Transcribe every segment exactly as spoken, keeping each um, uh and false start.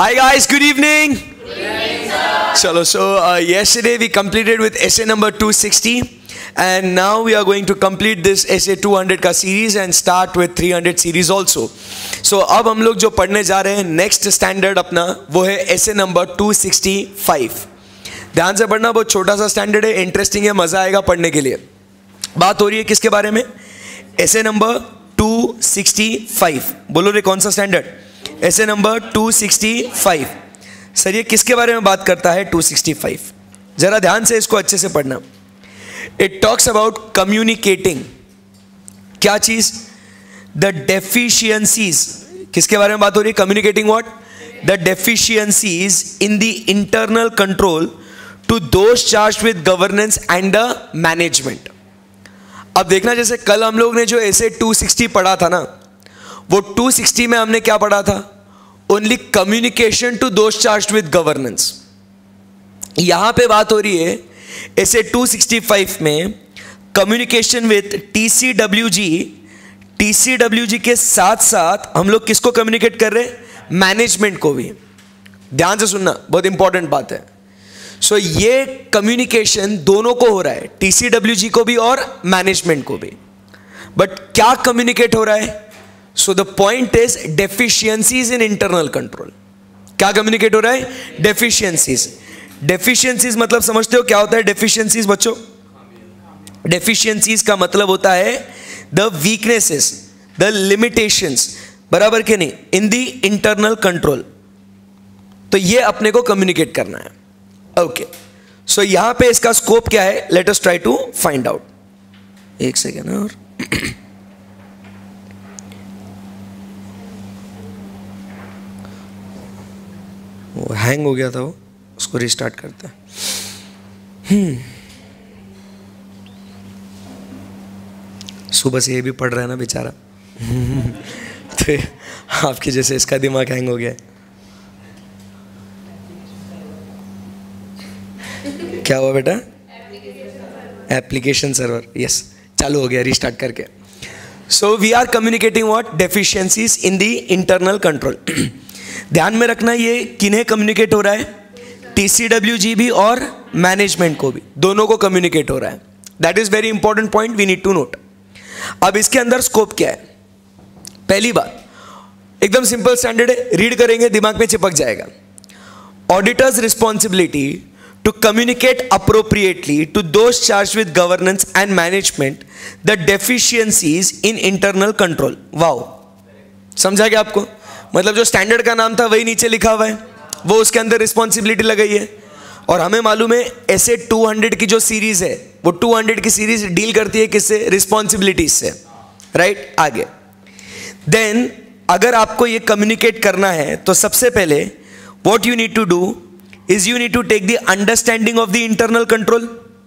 Hi guys, good evening. Good evening, sir. Chalo, so uh, yesterday we completed with essay number two sixty and now we are going to complete this essay two hundred का series and start with three hundred series also. So अब हम लोग जो पढ़ने जा रहे हैं next standard अपना वो है essay number two sixty-five. ध्यान से पढ़ना, बहुत छोटा सा स्टैंडर्ड है, इंटरेस्टिंग है, मजा आएगा पढ़ने के लिए. बात हो रही है किसके बारे में? essay number two sixty-five. बोलो रे कौन सा standard? essay number two sixty-five. Sir ये किसके बारे में बात करता है two sixty-five? जरा ध्यान से इसको अच्छे से पढ़ना. It talks about communicating. क्या चीज? The deficiencies. किसके बारे में बात हो रही है? Communicating what? The deficiencies in the internal control to those charged with governance and the management. अब देखना, जैसे कल हम लोग ने जो ऐसे two sixty पढ़ा था ना, वो two sixty में हमने क्या पढ़ा था? Only communication to those charged with governance. यहां पे बात हो रही है ऐसे two sixty-five में communication with T C W G. T C W G के साथ साथ हम लोग किसको communicate कर रहे हैं? मैनेजमेंट को भी. ध्यान से सुनना, बहुत इंपॉर्टेंट बात है. सो so, ये कम्युनिकेशन दोनों को हो रहा है, टीसीडब्ल्यूजी को भी और मैनेजमेंट को भी. बट क्या कम्युनिकेट हो रहा है? So the point is deficiencies in internal control. क्या कम्युनिकेट हो रहा है? डेफिशिएंसीज. डेफिशिएंसीज मतलब समझते हो क्या होता है डेफिशिएंसीज बच्चों? डेफिशिएंसीज का मतलब होता है द वीकनेसेस, द लिमिटेशंस, बराबर के नहीं, इन दी इंटरनल कंट्रोल. तो ये अपने को कम्युनिकेट करना है. ओके, सो यहां पे इसका स्कोप क्या है? Let us try to find out. एक सेकेंड और वो हैंग हो गया था, वो उसको रिस्टार्ट करते हैं. हम्म सुबह से ये भी पढ़ रहा है ना बेचारा. तो आपके जैसे इसका दिमाग हैंग हो गया है. क्या हुआ बेटा? Application server. यस, चालू हो गया रिस्टार्ट करके. So we are communicating what? Deficiencies in the internal control. ध्यान में रखना, ये किन्हें कम्युनिकेट हो रहा है? टीसीडब्ल्यूजी भी और मैनेजमेंट को भी, दोनों को कम्युनिकेट हो रहा है. That is very important point, we need to note. अब इसके अंदर स्कोप क्या है? पहली बात, एकदम सिंपल स्टैंडर्ड है, रीड करेंगे दिमाग में चिपक जाएगा. Auditors responsibility to communicate appropriately to those charged with governance and management the deficiencies in internal control. Wow, समझा क्या आपको? मतलब जो स्टैंडर्ड का नाम था वही नीचे लिखा हुआ है, वो उसके अंदर रिस्पॉन्सिबिलिटी लगाई है. और हमें मालूम है ऐसे two hundred की जो सीरीज है वो two hundred की सीरीज डील करती है किससे? रिस्पॉन्सिबिलिटीज से, राइट? आगे देन अगर आपको ये कम्युनिकेट करना है तो सबसे पहले what you need to do is you need to take the understanding of the internal control.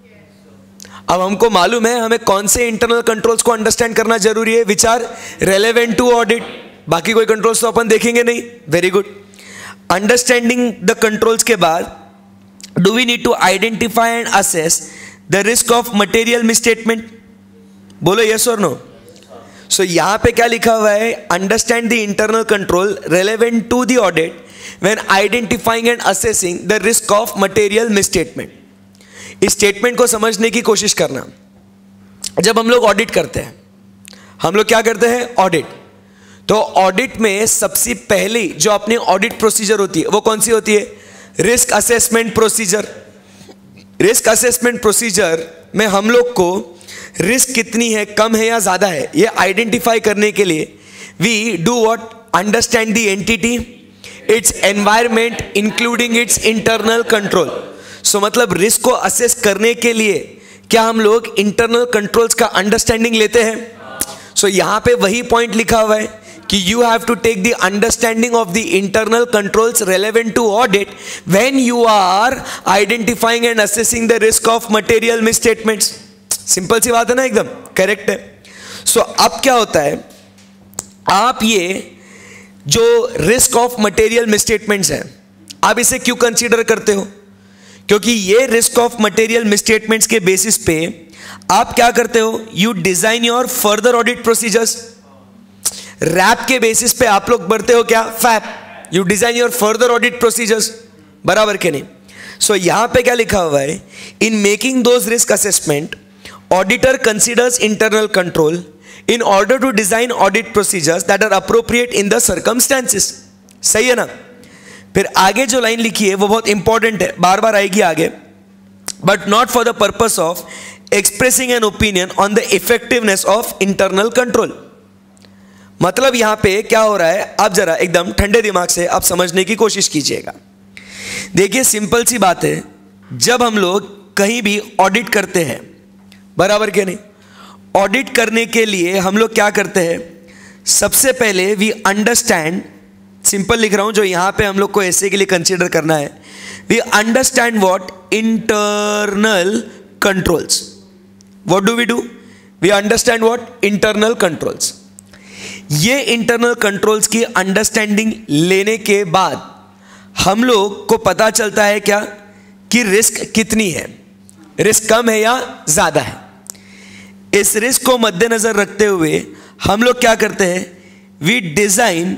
अब हमको मालूम है हमें कौन से इंटरनल कंट्रोल्स को अंडरस्टैंड करना जरूरी है, which are relevant to audit. बाकी कोई कंट्रोल्स तो अपन देखेंगे नहीं. Very good. Understanding the controls के बाद do we need to identify and assess the risk of material misstatement. बोलो यस और नो. सो यहां पे क्या लिखा हुआ है? Understand the internal control relevant to the audit when identifying and assessing the risk of material misstatement. इस statement को समझने की कोशिश करना. जब हम लोग ऑडिट करते हैं, हम लोग क्या करते हैं? ऑडिट. तो ऑडिट में सबसे पहले जो अपनी ऑडिट प्रोसीजर होती है वो कौन सी होती है? Risk assessment procedure. Risk assessment procedure में हम लोग को रिस्क कितनी है, कम है या ज्यादा है, ये आइडेंटिफाई करने के लिए we do what? Understand the entity, its environment including its internal control. So मतलब रिस्क को असेस करने के लिए क्या हम लोग इंटरनल कंट्रोल्स का अंडरस्टैंडिंग लेते हैं? सो so, यहां पे वही पॉइंट लिखा हुआ है कि you have to take the understanding of the internal controls relevant to audit when you are identifying and assessing the risk of material misstatements. Simple सी बात है ना, एकदम करेक्ट है. सो so, अब क्या होता है, आप ये जो रिस्क ऑफ मटेरियल मिसस्टेटमेंट्स है, आप इसे क्यों कंसीडर करते हो? क्योंकि ये रिस्क ऑफ मटेरियल मिसस्टेटमेंट्स के बेसिस पे आप क्या करते हो? You design your further audit procedures. रैप के बेसिस पे आप लोग बढ़ते हो क्या? फैप. You design your further audit procedures, बराबर के नहीं? सो so, यहां पे क्या लिखा हुआ है, in making those risk assessment auditor considers internal control in order to design audit procedures that are appropriate in the circumstances. सही है ना? फिर आगे जो लाइन लिखी है वो बहुत इंपॉर्टेंट है, बार बार आएगी आगे, but not for the purpose of expressing an opinion on the effectiveness of internal control. मतलब यहां पे क्या हो रहा है, आप जरा एकदम ठंडे दिमाग से आप समझने की कोशिश कीजिएगा। देखिए सिंपल सी बात है, जब हम लोग कहीं भी ऑडिट करते हैं, बराबर के नहीं, ऑडिट करने के लिए हम लोग क्या करते हैं, सबसे पहले वी अंडरस्टैंड, सिंपल लिख रहा हूं जो यहां पे हम लोग को ऐसे के लिए कंसीडर करना है, we understand what internal controls. What do we do? We understand what internal controls. ये इंटरनल कंट्रोल्स की अंडरस्टैंडिंग लेने के बाद हम लोग को पता चलता है क्या, कि रिस्क कितनी है, रिस्क कम है या ज्यादा है। इस रिस्क को मद्देनजर रखते हुए हम लोग क्या करते हैं, we design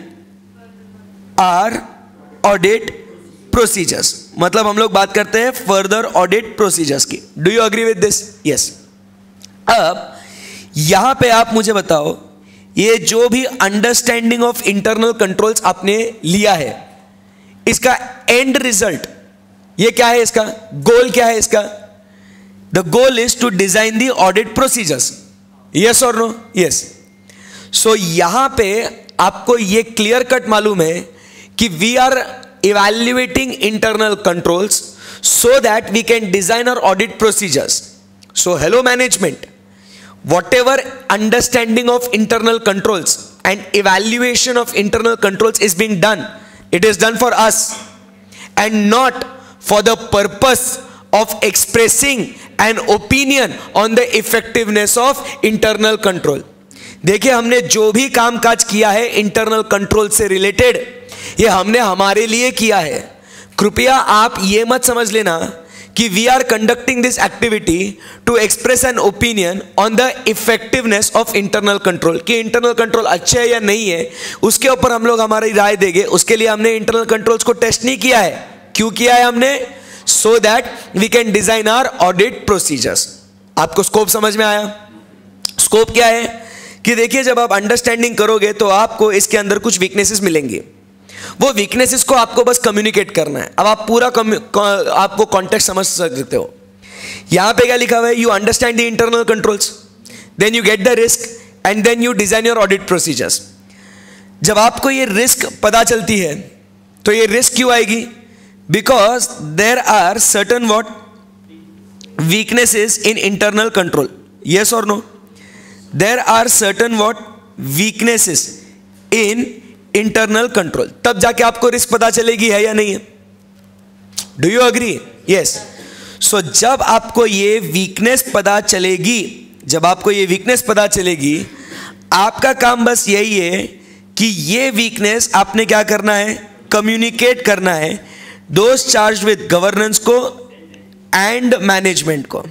our audit procedures. मतलब हम लोग बात करते हैं फर्दर ऑडिट प्रोसीजर्स की। Do you agree with this? Yes. अब यहां पे आप मुझे बताओ, ये जो भी अंडरस्टैंडिंग ऑफ इंटरनल कंट्रोल्स आपने लिया है, इसका एंड रिजल्ट ये क्या है, इसका गोल क्या है? इसका the goal is to design the audit procedures. Yes और नो? यस। सो यहां पे आपको ये क्लियर कट मालूम है कि we are evaluating internal controls so that we can design our audit procedures. So hello management, whatever understanding of internal controls and evaluation of internal controls is being done, it is done for us and not for the purpose of expressing an opinion on the effectiveness of internal control. देखिए हमने जो भी काम काज किया है internal control से related, ये हमने हमारे लिए किया है। कृपया आप ये मत समझ लेना कि we are conducting this activity to express an opinion on the effectiveness of internal control, कि इंटरनल कंट्रोल अच्छे है या नहीं है उसके ऊपर हम लोग हमारी राय देंगे। उसके लिए हमने इंटरनल कंट्रोल्स को टेस्ट नहीं किया है। क्यों किया है हमने? So that we can design our audit procedures. आपको स्कोप समझ में आया? स्कोप क्या है कि देखिए जब आप अंडरस्टैंडिंग करोगे तो आपको इसके अंदर कुछ वीकनेसेस मिलेंगी, वो वीकनेसेस को आपको बस कम्युनिकेट करना है। अब आप पूरा आपको कॉन्टेक्स्ट समझ सकते हो। यहां पे क्या लिखा हुआ है, you understand the internal controls, then you get the risk and then you design your audit procedures. जब आपको ये रिस्क पता चलती है तो ये रिस्क क्यों आएगी? Because there are certain what weaknesses in internal control. Yes और no? There are certain what weaknesses in internal control. तब जाके आपको रिस्क पता चलेगी है या नहीं है। Do you agree? Yes. So जब आपको ये वीकनेस पता चलेगी, जब आपको ये वीकनेस पता चलेगी, आपका काम बस यही है कि ये वीकनेस आपने क्या करना है, कम्युनिकेट करना है दोस्त चार्ज विद गवर्नेंस को एंड मैनेजमेंट को।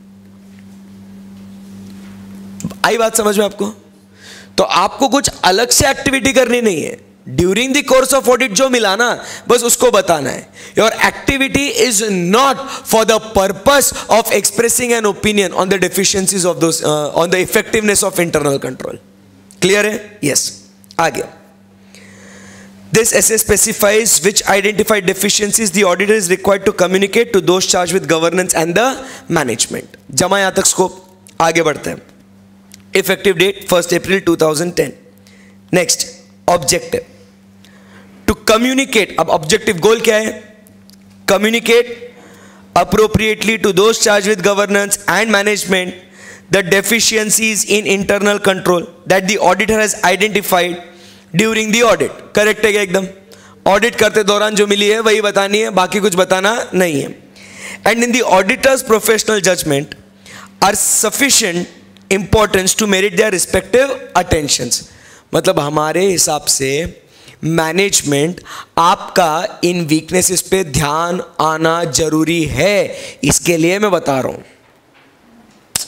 आई बात समझ में आपको? तो आपको कुछ अलग से एक्टिविटी करनी नहीं है। During the course of audit जो मिला ना, बस उसको बताना है। Your activity is not for the purpose of expressing an opinion on the deficiencies of those on the effectiveness of internal control. Clear है? यस। आगे, this essay specifies which identified deficiencies the auditor is required to communicate to those charged with governance and the management. जमा यहां तक scope. आगे बढ़ते हैं। Effective date first April two thousand ten. Next, objective. To communicate, अब objective goal क्या है? Communicate appropriately to those charged with governance and management the deficiencies in internal control that the auditor has identified during the audit. Correct है क्या एकदम? Audit करते दौरान जो मिली है वही बतानी है, बाकी कुछ बताना नहीं है. And in the auditor's professional judgment are sufficient importance to merit their respective attentions. मतलब हमारे हिसाब से मैनेजमेंट आपका इन वीकनेसेस पे ध्यान आना जरूरी है, इसके लिए मैं बता रहा हूं.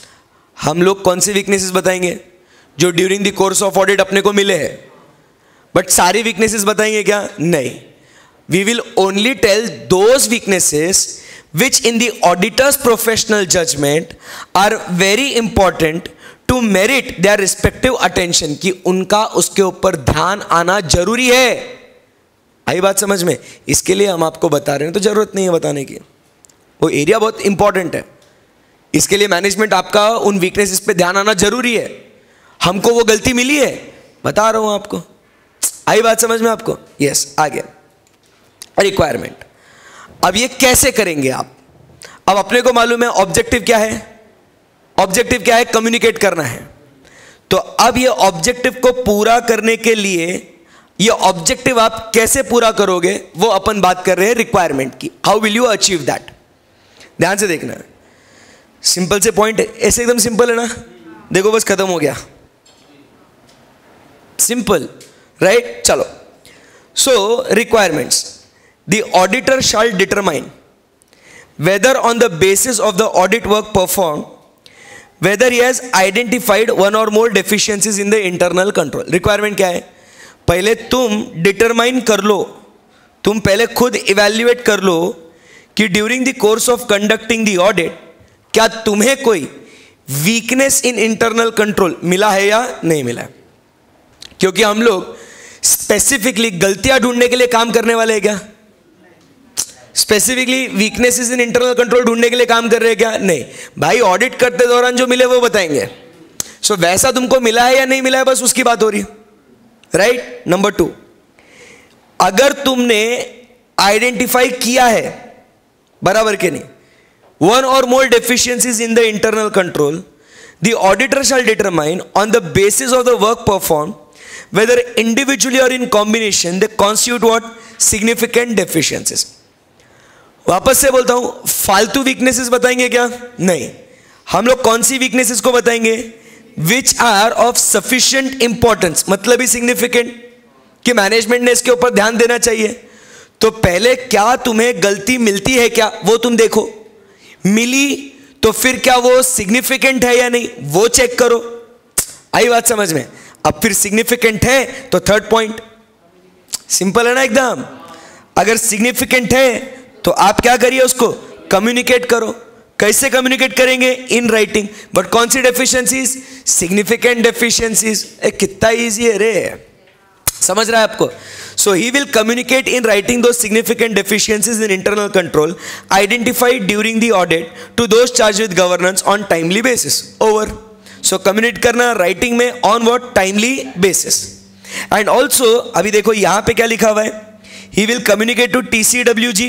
हम लोग कौन से वीकनेसेस बताएंगे जो during the course of audit अपने को मिले हैं? बट सारी वीकनेसेस बताएंगे क्या? नहीं. We will only tell those weaknesses which in the auditor's professional judgment are very important to merit their respective attention, कि उनका उसके ऊपर ध्यान आना जरूरी है. आई बात समझ में? इसके लिए हम आपको बता रहे हैं, तो जरूरत नहीं है बताने की, वो एरिया बहुत इंपॉर्टेंट है. इसके लिए मैनेजमेंट आपका उन वीकनेसेस पे ध्यान आना जरूरी है. हमको वो गलती मिली है, बता रहा हूं आपको. आई बात समझ में आपको? यस. आगे रिक्वायरमेंट. अब ये कैसे करेंगे आप? अब अपने को मालूम है ऑब्जेक्टिव क्या है. ऑब्जेक्टिव क्या है? कम्युनिकेट करना है. तो अब ये ऑब्जेक्टिव को पूरा करने के लिए, ये ऑब्जेक्टिव आप कैसे पूरा करोगे वो अपन बात कर रहे हैं रिक्वायरमेंट की. How will you achieve that? ध्यान से देखना. सिंपल से पॉइंट है, ऐसे एकदम सिंपल है ना. देखो बस खत्म हो गया. Simple, right? चलो. So requirements. The auditor shall determine whether on the basis of the audit work performed, whether he has identified one or more deficiencies in the internal control. Requirement क्या है? पहले तुम determine कर लो, तुम पहले खुद evaluate कर लो कि during the course of conducting the audit क्या तुम्हें कोई weakness in internal control मिला है या नहीं मिला है. क्योंकि हम लोग स्पेसिफिकली गलतियां ढूंढने के लिए काम करने वाले हैं क्या? Specifically weaknesses in internal control ढूंढने के लिए काम कर रहे हैं क्या? नहीं भाई, ऑडिट करते दौरान जो मिले वो बताएंगे. सो so, वैसा तुमको मिला है या नहीं मिला है, बस उसकी बात हो रही है, राइट? नंबर टू, अगर तुमने आइडेंटिफाई किया है, बराबर के नहीं, one or more deficiencies in the internal control, the auditor shall determine on the basis of the work perform whether individually or in combination they constitute what? Significant deficiencies. वापस से बोलता हूं, फालतू वीकनेसेस बताएंगे क्या? नहीं. हम लोग कौन सी वीकनेसेस को बताएंगे? Which are of sufficient importance, मतलब ही सिग्निफिकेंट, कि मैनेजमेंट ने इसके ऊपर ध्यान देना चाहिए. तो पहले क्या तुम्हें गलती मिलती है क्या, वो तुम देखो. मिली तो फिर क्या वो सिग्निफिकेंट है या नहीं, वो चेक करो. आई बात समझ में? अब फिर सिग्निफिकेंट है तो थर्ड पॉइंट. सिंपल है ना एकदम. अगर सिग्निफिकेंट है तो आप क्या करिए, उसको कम्युनिकेट करो. कैसे कम्युनिकेट करेंगे? इन राइटिंग. बट कौन सी डेफिशिएंसीज? Significant deficiencies. कितना इजी है रे, समझ रहा है आपको? So he will communicate in writing those significant deficiencies in internal control identified during the audit to those charge with governance on timely basis. Over. So communicate करना writing में on what? Timely basis. And also अभी देखो यहां पे क्या लिखा हुआ है, he will communicate to TCWG.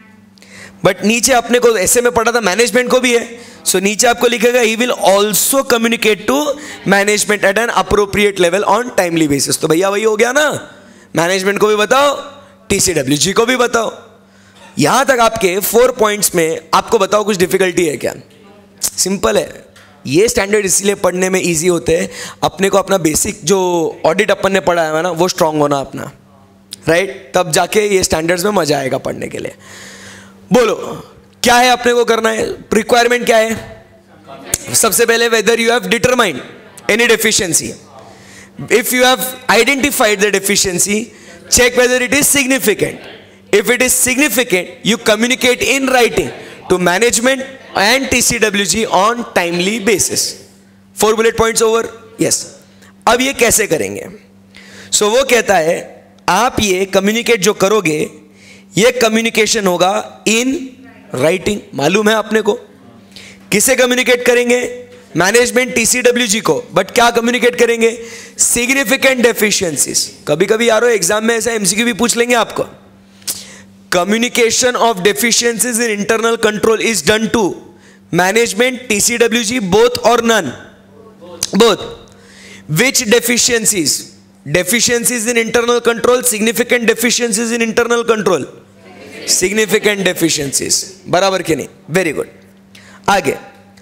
But नीचे अपने को ऐसे में पढ़ा था मैनेजमेंट को भी है. सो so, नीचे आपको लिखेगा he will also communicate to management at an appropriate level on timely basis. तो भैया वही हो गया ना, मैनेजमेंट को भी बताओ, टीसीडब्ल्यूजी को भी बताओ. यहां तक आपके फोर पॉइंट्स में आपको बताओ कुछ डिफिकल्टी है क्या? सिंपल है. ये स्टैंडर्ड इसलिए पढ़ने में इजी होते हैं, अपने को अपना बेसिक जो ऑडिट अपन ने पढ़ा है ना वो स्ट्रांग होना अपना, राइट? तब जाके ये स्टैंडर्ड्स में मजा आएगा पढ़ने के लिए. बोलो क्या है अपने को करना है? रिक्वायरमेंट क्या है? सबसे पहले whether you have determined any deficiency. If you have identified the deficiency, check whether it is significant. If it is significant, you communicate in writing to management and T C W G on timely basis. Four bullet points over. Yes. अब ये कैसे करेंगे? So वो कहता है आप ये communicate जो करोगे, ये कम्युनिकेशन होगा इन राइटिंग. मालूम है आपने को किसे कम्युनिकेट करेंगे? मैनेजमेंट टीसीडब्ल्यूजी को. बट क्या कम्युनिकेट करेंगे? Significant deficiencies. कभी कभी यारो एग्जाम में ऐसा एमसीक्यू भी पूछ लेंगे आपको. Communication of deficiencies in internal control is done to management, T C W G, both or none? Both. Which deficiencies? Deficiencies in internal control, significant deficiencies in internal control. Significant deficiencies. बराबर के नहीं? Very good. आगे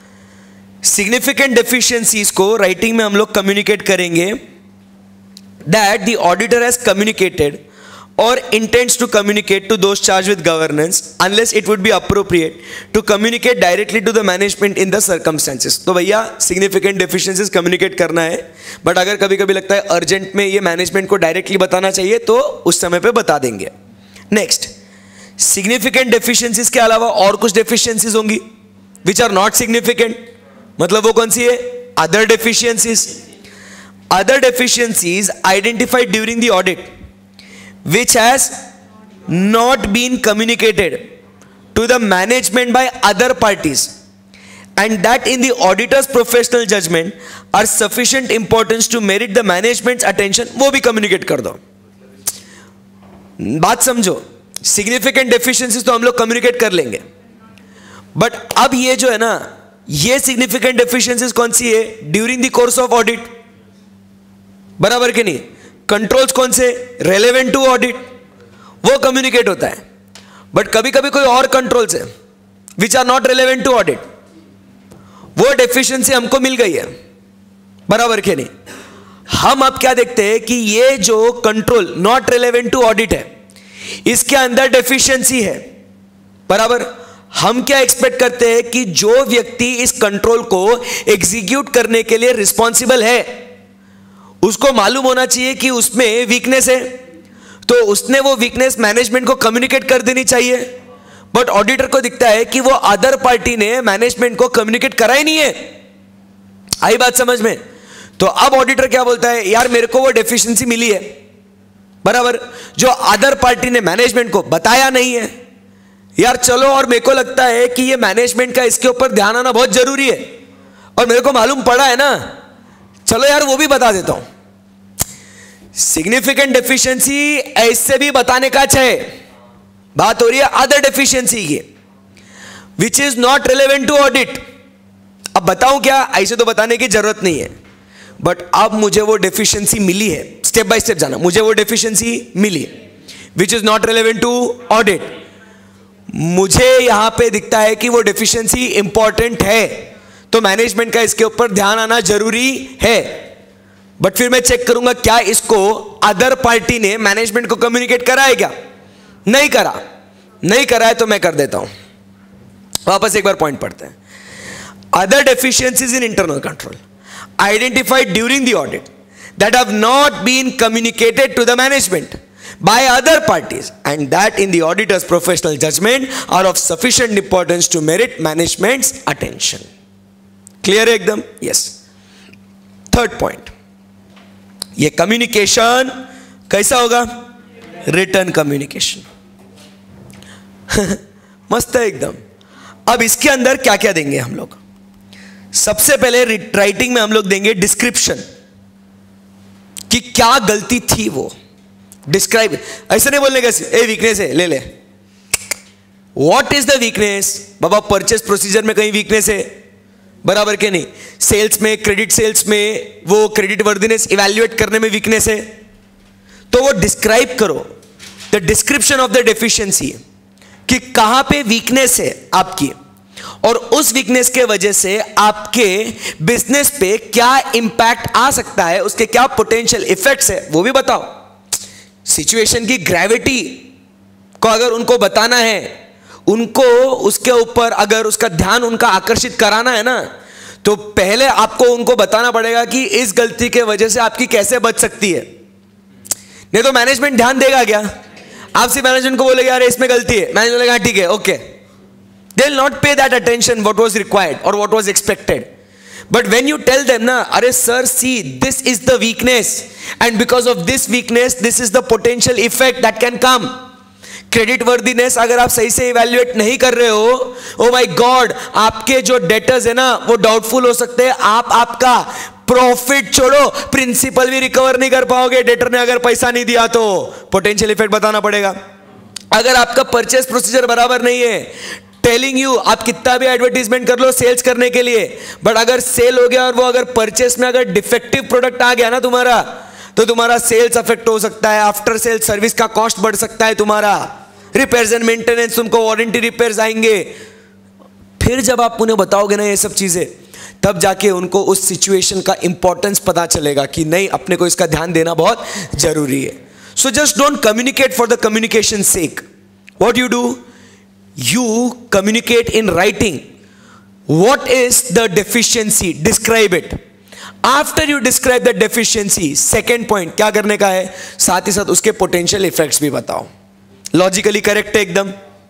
significant deficiencies को writing में हम लोग communicate करेंगे that the auditor has communicated or intends to communicate to those charged with governance unless it would be appropriate to communicate directly to the management in the circumstances. तो भैया significant deficiencies communicate करना है, but अगर कभी कभी लगता है urgent में ये management को directly बताना चाहिए तो उस समय पे बता देंगे. Next, significant deficiencies के अलावा और कुछ deficiencies होंगी which are not significant. मतलब वो कौन सी है? Other deficiencies. Other deficiencies identified during the audit which has not been communicated to the management by other parties and that in the auditor's professional judgment are sufficient importance to merit the management's attention, वो भी communicate कर दो. बात समझो, significant deficiencies तो हम लोग communicate कर लेंगे, but अब ये जो है ना, ये significant deficiencies कौन सी है? During the course of audit, बराबर के नहीं? कंट्रोल्स कौन से? रेलेवेंट टू ऑडिट, वो कम्युनिकेट होता है. बट कभी कभी कोई और कंट्रोल्स है which are not relevant to audit, वो डेफिशिएंसी हमको मिल गई है, बराबर के नहीं? हम अब क्या देखते हैं कि ये जो control not relevant to audit है, इसके अंदर डेफिशिएंसी है, बराबर. हम क्या एक्सपेक्ट करते हैं कि जो व्यक्ति इस कंट्रोल को एग्जीक्यूट करने के लिए रिस्पॉन्सिबल है उसको मालूम होना चाहिए कि उसमें वीकनेस है, तो उसने वो वीकनेस मैनेजमेंट को कम्युनिकेट कर देनी चाहिए. बट ऑडिटर को दिखता है कि वो अदर पार्टी ने मैनेजमेंट को कम्युनिकेट करा ही नहीं है. आई बात समझ में? तो अब ऑडिटर क्या बोलता है, यार मेरे को वो डेफिशिएंसी मिली है, बराबर, जो अदर पार्टी ने मैनेजमेंट को बताया नहीं है. यार चलो, और मेरे को लगता है कि ये मैनेजमेंट का इसके ऊपर ध्यान आना बहुत जरूरी है, और मेरे को मालूम पड़ा है ना, चलो यार वो भी बता देता हूं. सिग्निफिकेंट डेफिशिएंसी ऐसे भी बताने का चाहिए. बात हो रही है अदर डेफिशिएंसी की which is not relevant to audit. अब बताऊं क्या? ऐसे तो बताने की जरूरत नहीं है, बट अब मुझे वो डेफिशिएंसी मिली है. स्टेप बाय स्टेप जाना. मुझे वो डेफिशिएंसी मिली which is not relevant to audit. मुझे यहां पे दिखता है कि वो डेफिशिएंसी इंपॉर्टेंट है, तो मैनेजमेंट का इसके ऊपर ध्यान आना जरूरी है. बट फिर मैं चेक करूंगा क्या इसको अदर पार्टी ने मैनेजमेंट को कम्युनिकेट करा है क्या? नहीं करा. नहीं करा है तो मैं कर देता हूं. वापस एक बार पॉइंट पढ़ते हैं. Other deficiencies in internal control identified during the audit that have not been communicated to the management by other parties and that in the auditor's professional judgment are of sufficient importance to merit management's attention. Clear एकदम? Yes. Third point, ये communication कैसा होगा? Written communication. मस्त है एकदम. अब इसके अंदर क्या क्या देंगे हम लोग? सबसे पहले राइटिंग में हम लोग देंगे डिस्क्रिप्शन कि क्या गलती थी. वो डिस्क्राइब, ऐसे नहीं बोलने का ए वीकनेस है ले ले. What is the weakness? बाबा परचेस प्रोसीजर में कहीं वीकनेस है, बराबर के नहीं? सेल्स में, क्रेडिट सेल्स में वो क्रेडिट वर्दीनेस इवैल्यूएट करने में वीकनेस है, तो वो डिस्क्राइब करो. The description of the deficiency कि कहां पे वीकनेस है आपकी, और उस वीकनेस के वजह से आपके बिजनेस पे क्या इंपैक्ट आ सकता है, उसके क्या पोटेंशियल इफेक्ट्स है, वो भी बताओ. सिचुएशन की ग्रेविटी को अगर उनको बताना है, उनको उसके ऊपर अगर उसका ध्यान उनका आकर्षित कराना है ना, तो पहले आपको उनको बताना पड़ेगा कि इस गलती के वजह से आपकी कैसे बच सकती है. नहीं तो मैनेजमेंट ध्यान देगा क्या? आपसे मैनेजमेंट को बोलेगा अरे इसमें गलती है, मैनेजमेंट बोलेगा ठीक है okay. They will not pay that attention what was required और what was expected. But when you tell them na, अरे sir see this is the weakness and because of this weakness this is the potential effect that can come. Credit worthiness अगर आप सही से evaluate नहीं कर रहे हो, oh my God, आपके जो डेटर्स है ना वो डाउटफुल हो सकते हैं. आप आपका प्रॉफिट छोड़ो, प्रिंसिपल भी रिकवर नहीं कर पाओगे डेटर ने अगर पैसा नहीं दिया तो. पोटेंशियल इफेक्ट बताना पड़ेगा. अगर आपका परचेस प्रोसीजर बराबर नहीं है, टेलिंग यू आप कितना भी एडवर्टीजमेंट कर लो सेल्स करने के लिए, बट अगर सेल हो गया और वो अगर परचेस में अगर डिफेक्टिव प्रोडक्ट आ गया ना तुम्हारा, तो तुम्हारा सेल्स अफेक्ट हो सकता है. आफ्टर सेल सर्विस का कॉस्ट बढ़ सकता है तुम्हारा. रिपेयर्स एंड मेंटेनेंस, तुमको वारंटी रिपेयर्स आएंगे. फिर जब आप उन्हें बताओगे ना ये सब चीजें, तब जाके उनको उस सिचुएशन का इंपॉर्टेंस पता चलेगा कि नहीं अपने को इसका ध्यान देना बहुत जरूरी है. So just don't communicate for the communication's sake. What you do? You communicate in writing. What is the deficiency? Describe it. After you describe the deficiency, second point क्या करने का है, साथ ही साथ उसके potential effects भी बताओ. Logically correct है एकदम.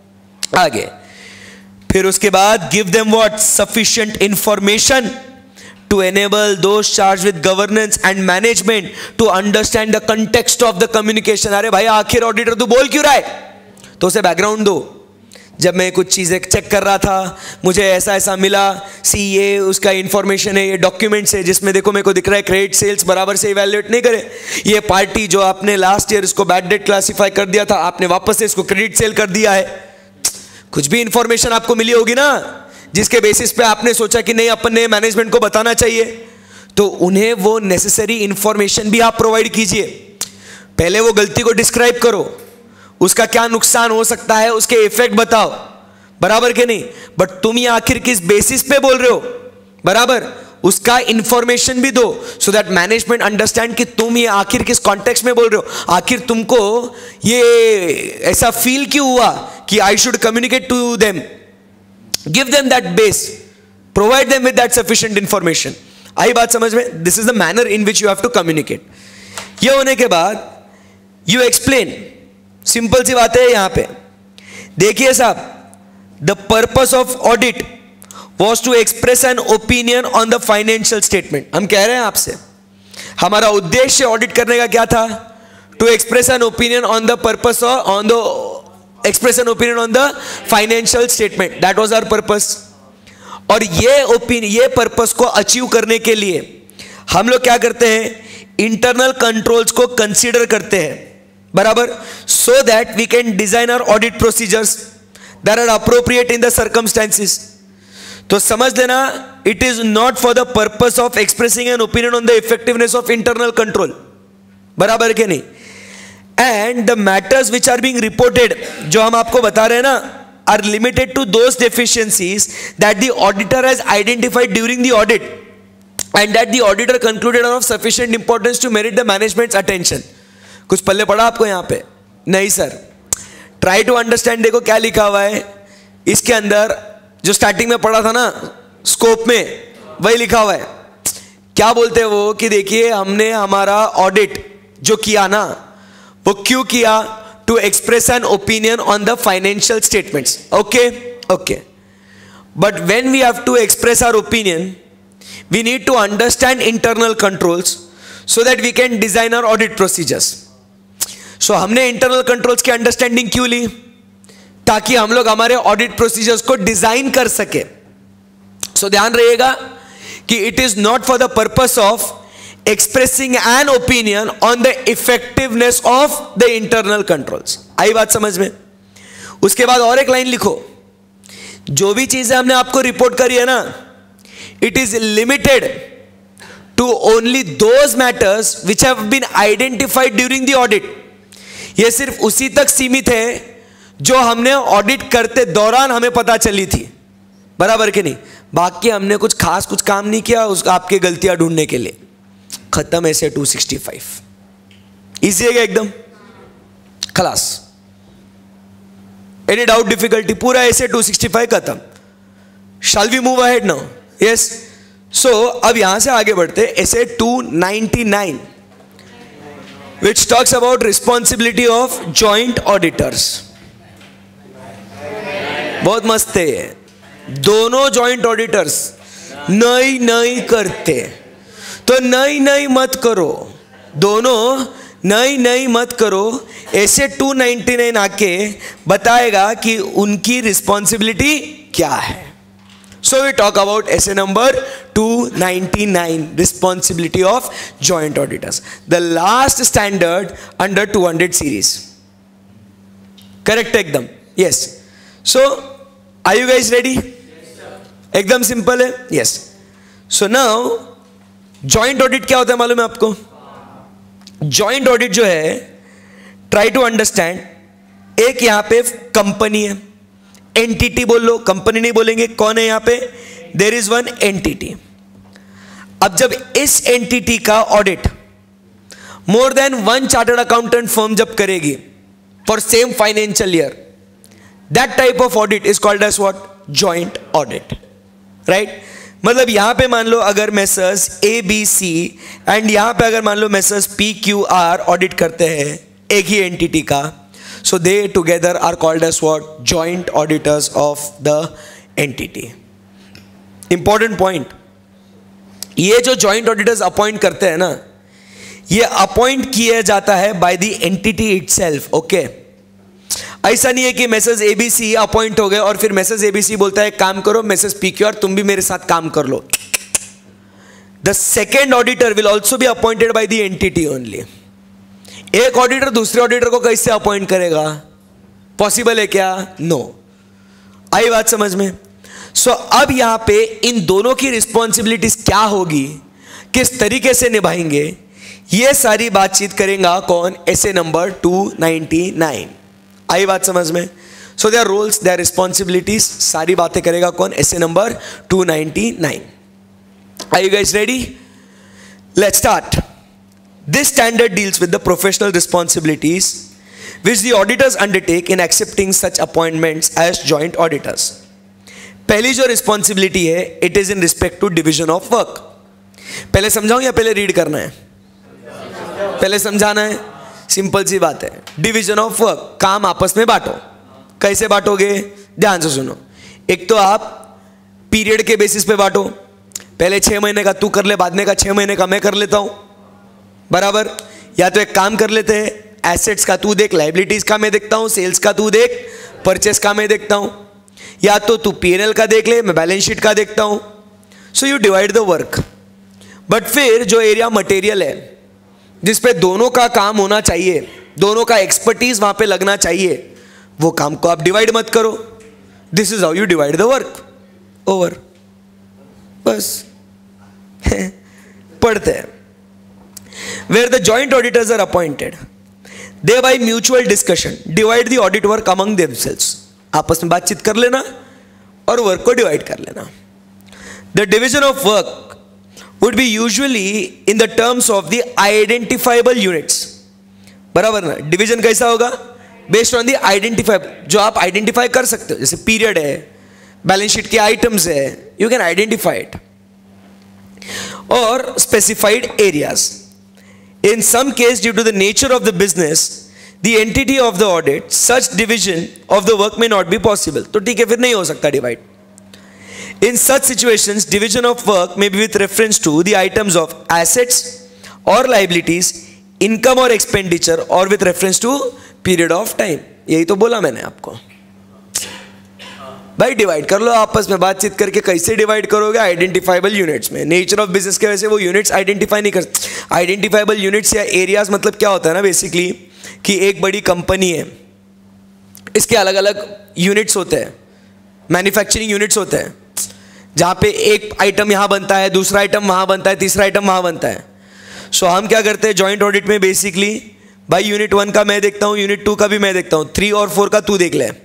आगे फिर उसके बाद give them what? Sufficient information to enable those charged with governance and management to understand the context of the communication. अरे भाई आखिर ऑडिटर तू बोल क्यों रहा है, तो उसे बैकग्राउंड दो. जब मैं कुछ चीज़ें चेक कर रहा था, मुझे ऐसा ऐसा मिला, सी ये उसका इंफॉर्मेशन है, ये डॉक्यूमेंट्स है जिसमें देखो मेरे को दिख रहा है क्रेडिट सेल्स बराबर से इवैल्यूएट नहीं करे, ये पार्टी जो आपने लास्ट ईयर इसको बैड डेट क्लासिफाई कर दिया था, आपने वापस से इसको क्रेडिट सेल कर दिया है. कुछ भी इंफॉर्मेशन आपको मिली होगी ना, जिसके बेसिस पे आपने सोचा कि नहीं अपन ने मैनेजमेंट को बताना चाहिए, तो उन्हें वो नेसेसरी इंफॉर्मेशन भी आप प्रोवाइड कीजिए. पहले वो गलती को डिस्क्राइब करो, उसका क्या नुकसान हो सकता है, उसके इफेक्ट बताओ, बराबर के नहीं. बट तुम ये आखिर किस बेसिस पे बोल रहे हो, बराबर उसका इंफॉर्मेशन भी दो, सो दैट मैनेजमेंट अंडरस्टैंड कि तुम ये आखिर किस कॉन्टेक्स्ट में बोल रहे हो, आखिर तुमको ये ऐसा फील क्यों हुआ कि I should communicate to them. Give them that base, provide them with that sufficient information. आई बात समझ में? This is the manner in which you have to communicate. ये होने के बाद you explain. सिंपल सी बात है यहां पे. देखिए साहब, the purpose of audit was to express an opinion on the financial statement. हम कह रहे हैं आपसे, हमारा उद्देश्य ऑडिट करने का क्या था? To express an opinion on the purpose or on the express an opinion on the financial statement. That was our purpose. और ये ओपिनियन, ये पर्पस को अचीव करने के लिए हम लोग क्या करते हैं, इंटरनल कंट्रोल्स को कंसीडर करते हैं, बराबर, so that we can design our audit procedures that are appropriate in the circumstances. तो समझ लेना, it is not for the purpose of expressing an opinion on the effectiveness of internal control, बराबर के नहीं. And the matters which are being reported, जो हम आपको बता रहे हैं ना, are limited to those deficiencies that the auditor has identified during the audit and that the auditor concluded are of sufficient importance to merit the management's attention. कुछ पल्ले पड़ा आपको यहाँ पे? नहीं सर. Try to understand. देखो क्या लिखा हुआ है इसके अंदर, जो स्टार्टिंग में पढ़ा था ना स्कोप में, वही लिखा हुआ है. क्या बोलते हैं वो कि देखिए हमने हमारा ऑडिट जो किया ना, वो क्यों किया? To express an opinion on the financial statements. Okay, okay. But when we have to express our opinion, we need to understand internal controls so that we can design our audit procedures. So हमने internal controls की understanding क्यों ली? ताकि हम लोग हमारे audit procedures को design कर सके. So ध्यान रहिएगा कि it is not for the purpose of expressing an opinion on the effectiveness of the internal controls. आई बात समझ में? उसके बाद और एक लाइन लिखो, जो भी चीजें हमने आपको रिपोर्ट करी है ना, it is limited to only those matters which have been identified during the audit. ये सिर्फ उसी तक सीमित है जो हमने ऑडिट करते दौरान हमें पता चली थी, बराबर के नहीं. बाकी हमने कुछ खास कुछ काम नहीं किया उस आपके गलतियां ढूंढने के लिए. खत्म ऐसे टू सिक्सटी फाइव. इजी है एकदम, खलास. Any doubt, difficulty? पूरा ऐसे टू सिक्सटी फाइव खत्म. Shall we move ahead now? Yes. So अब यहां से आगे बढ़ते SA two ninety nine, which talks about responsibility of joint auditors. बहुत मस्त है ये. दोनों जॉइंट ऑडिटर्स नहीं नहीं करते तो नहीं नहीं मत करो, दोनों नहीं नहीं मत करो. ऐसे टू नाइंटी नाइन आके बताएगा कि उनकी रिस्पॉन्सिबिलिटी क्या है. So we talk about SA number two ninety nine, responsibility of joint auditors, the last standard under two hundred series. Correct एकदम? Yes. So are you guys ready? एकदम simple है. Yes. So now joint audit क्या होता है मालूम है आपको? Joint audit जो है, ट्राई टू अंडरस्टैंड, एक यहां पे कंपनी है, एंटिटी बोल लो, कंपनी नहीं बोलेंगे. कौन है यहां पे? There is one entity. अब जब इस एंटिटी का audit more than one chartered accountant firm जब करेगी for same financial year, that type of audit is called as what? Joint audit, right? मतलब यहां पे मान लो अगर messrs A B C and यहां पे अगर मान लो messrs P Q R audit करते हैं एक ही एंटिटी का, so they together are called as what? Joint auditors of the entity. Important point, ये जो जॉइंट ऑडिटर्स अपॉइंट करते हैं ना, ये अपॉइंट किया जाता है by the entity itself. Okay, ऐसा नहीं है कि मैसेज एबीसी अपॉइंट हो गए और फिर मैसेज एबीसी बोलता है काम करो, मैसेज पीक्यू आर तुम भी मेरे साथ काम कर लो. The second auditor will also be appointed by the entity only. एक ऑडिटर दूसरे ऑडिटर को कैसे अपॉइंट करेगा? पॉसिबल है क्या? नो. आई बात समझ में? सो so, अब यहां पे इन दोनों की रिस्पॉन्सिबिलिटीज क्या होगी, किस तरीके से निभाएंगे, ये सारी बातचीत करेगा कौन? SA number two ninety nine. आई बात समझ में? So their roles, their responsibilities, सारी बातें करेगा कौन? SA number two ninety nine. Are you guys ready? Let's start. This standard deals with the professional responsibilities which the auditors undertake in accepting such appointments as joint auditors. पहली जो responsibility है, it is in respect to division of work. पहले समझाऊं या पहले read करना है? पहले समझाना है. सिंपल सी बात है. डिविजन ऑफ वर्क, काम आपस में बांटो. कैसे बांटोगे? ध्यान से सुनो. एक तो आप पीरियड के बेसिस पे बांटो. पहले छह महीने का तू कर ले, बाद में का छह महीने का मैं कर लेता हूं, बराबर? या तो एक काम कर लेते हैं, एसेट्स का तू देख, लाइबिलिटीज का मैं देखता हूं, सेल्स का तू देख, परचेस का मैं देखता हूं. या तो तू पीएनएल का देख ले, मैं बैलेंस शीट का देखता हूं. So you divide the work. But फिर जो एरिया मटेरियल है जिस पे दोनों का काम होना चाहिए, दोनों का एक्सपर्टीज वहां पे लगना चाहिए, वो काम को आप डिवाइड मत करो. This is how you divide the work. Over. बस पढ़ते हैं. Where the joint auditors are appointed, they by mutual discussion divide the audit work among themselves. आपस में बातचीत कर लेना और वर्क को डिवाइड कर लेना. The division of work would be usually in the terms of the identifiable units. बराबर ना? डिवीजन कैसा होगा? बेस्ड ऑन द आइडेंटिफाइबल, जो आप आइडेंटिफाई कर सकते हो. जैसे पीरियड है, बैलेंस शीट के आइटम्स है, यू कैन आइडेंटिफाई इट. और specified areas. In some case, due to the nature of the business, the entity of the audit, such division of the work may not be possible. तो ठीक है, फिर नहीं हो सकता divide. In such situations, division of work may be with reference to the items of assets or liabilities, income or expenditure, or with reference to period of time. यही तो बोला मैंने आपको. भाई डिवाइड कर लो आपस में बातचीत करके. कैसे डिवाइड करोगे? आइडेंटिफाइबल यूनिट्स में. नेचर ऑफ बिजनेस के वजह से वो यूनिट्स आइडेंटिफाई नहीं कर. आइडेंटिफाइबल यूनिट्स या एरियाज मतलब क्या होता है ना बेसिकली, कि एक बड़ी कंपनी है, इसके अलग अलग यूनिट्स होते हैं, मैन्युफैक्चरिंग यूनिट्स होते हैं, जहाँ पे एक आइटम यहाँ बनता है, दूसरा आइटम वहाँ बनता है, तीसरा आइटम वहाँ बनता है. सो हम क्या करते हैं जॉइंट ऑडिट में? बेसिकली भाई यूनिट वन का मैं देखता हूँ, यूनिट टू का भी मैं देखता हूँ, थ्री और फोर का तू देख ले.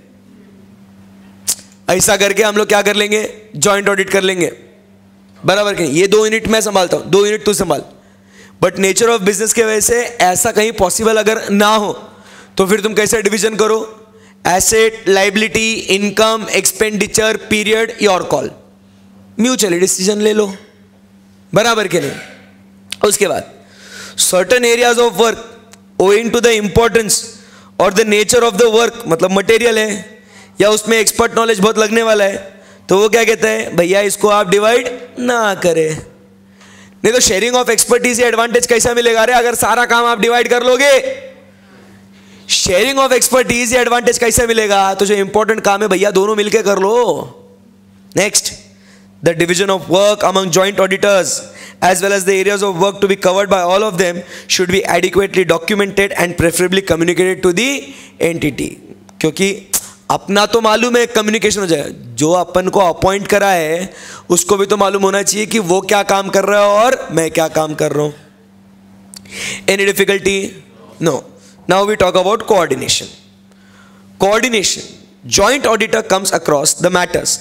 ऐसा करके हम लोग क्या कर लेंगे? जॉइंट ऑडिट कर लेंगे. बराबर कि नहीं? ये दो यूनिट मैं संभालता हूं, दो यूनिट तू संभाल. बट नेचर ऑफ बिजनेस के वजह से ऐसा कहीं पॉसिबल अगर ना हो तो फिर तुम कैसे डिवीजन करो? Asset, liability, income, expenditure, period, your call. Mutually decision ले लो. बराबर के नहीं? उसके बाद certain areas of work owing to the importance और the nature of the work, मतलब मटेरियल है या उसमें एक्सपर्ट नॉलेज बहुत लगने वाला है, तो वो क्या कहते हैं? भैया इसको आप डिवाइड ना करें. नहीं तो शेयरिंग ऑफ एक्सपर्टीज या एडवांटेज कैसा मिलेगा रे अगर सारा काम आप डिवाइड कर लोगे? शेयरिंग ऑफ एक्सपर्टीज या एडवांटेज कैसे मिलेगा? तो जो इंपॉर्टेंट काम है भैया दोनों मिलके कर लो. Next, the division of work among joint auditors as well as the areas of work to be covered by all of them should be adequately documented and preferably communicated to the entity. क्योंकि अपना तो मालूम है, communication हो जाएगा. जो अपन को appoint करा है उसको भी तो मालूम होना चाहिए कि वो क्या काम कर रहा है और मैं क्या काम कर रहा हूं. Any difficulty? No. Now we talk about coordination. Coordination. Joint auditor comes across the matters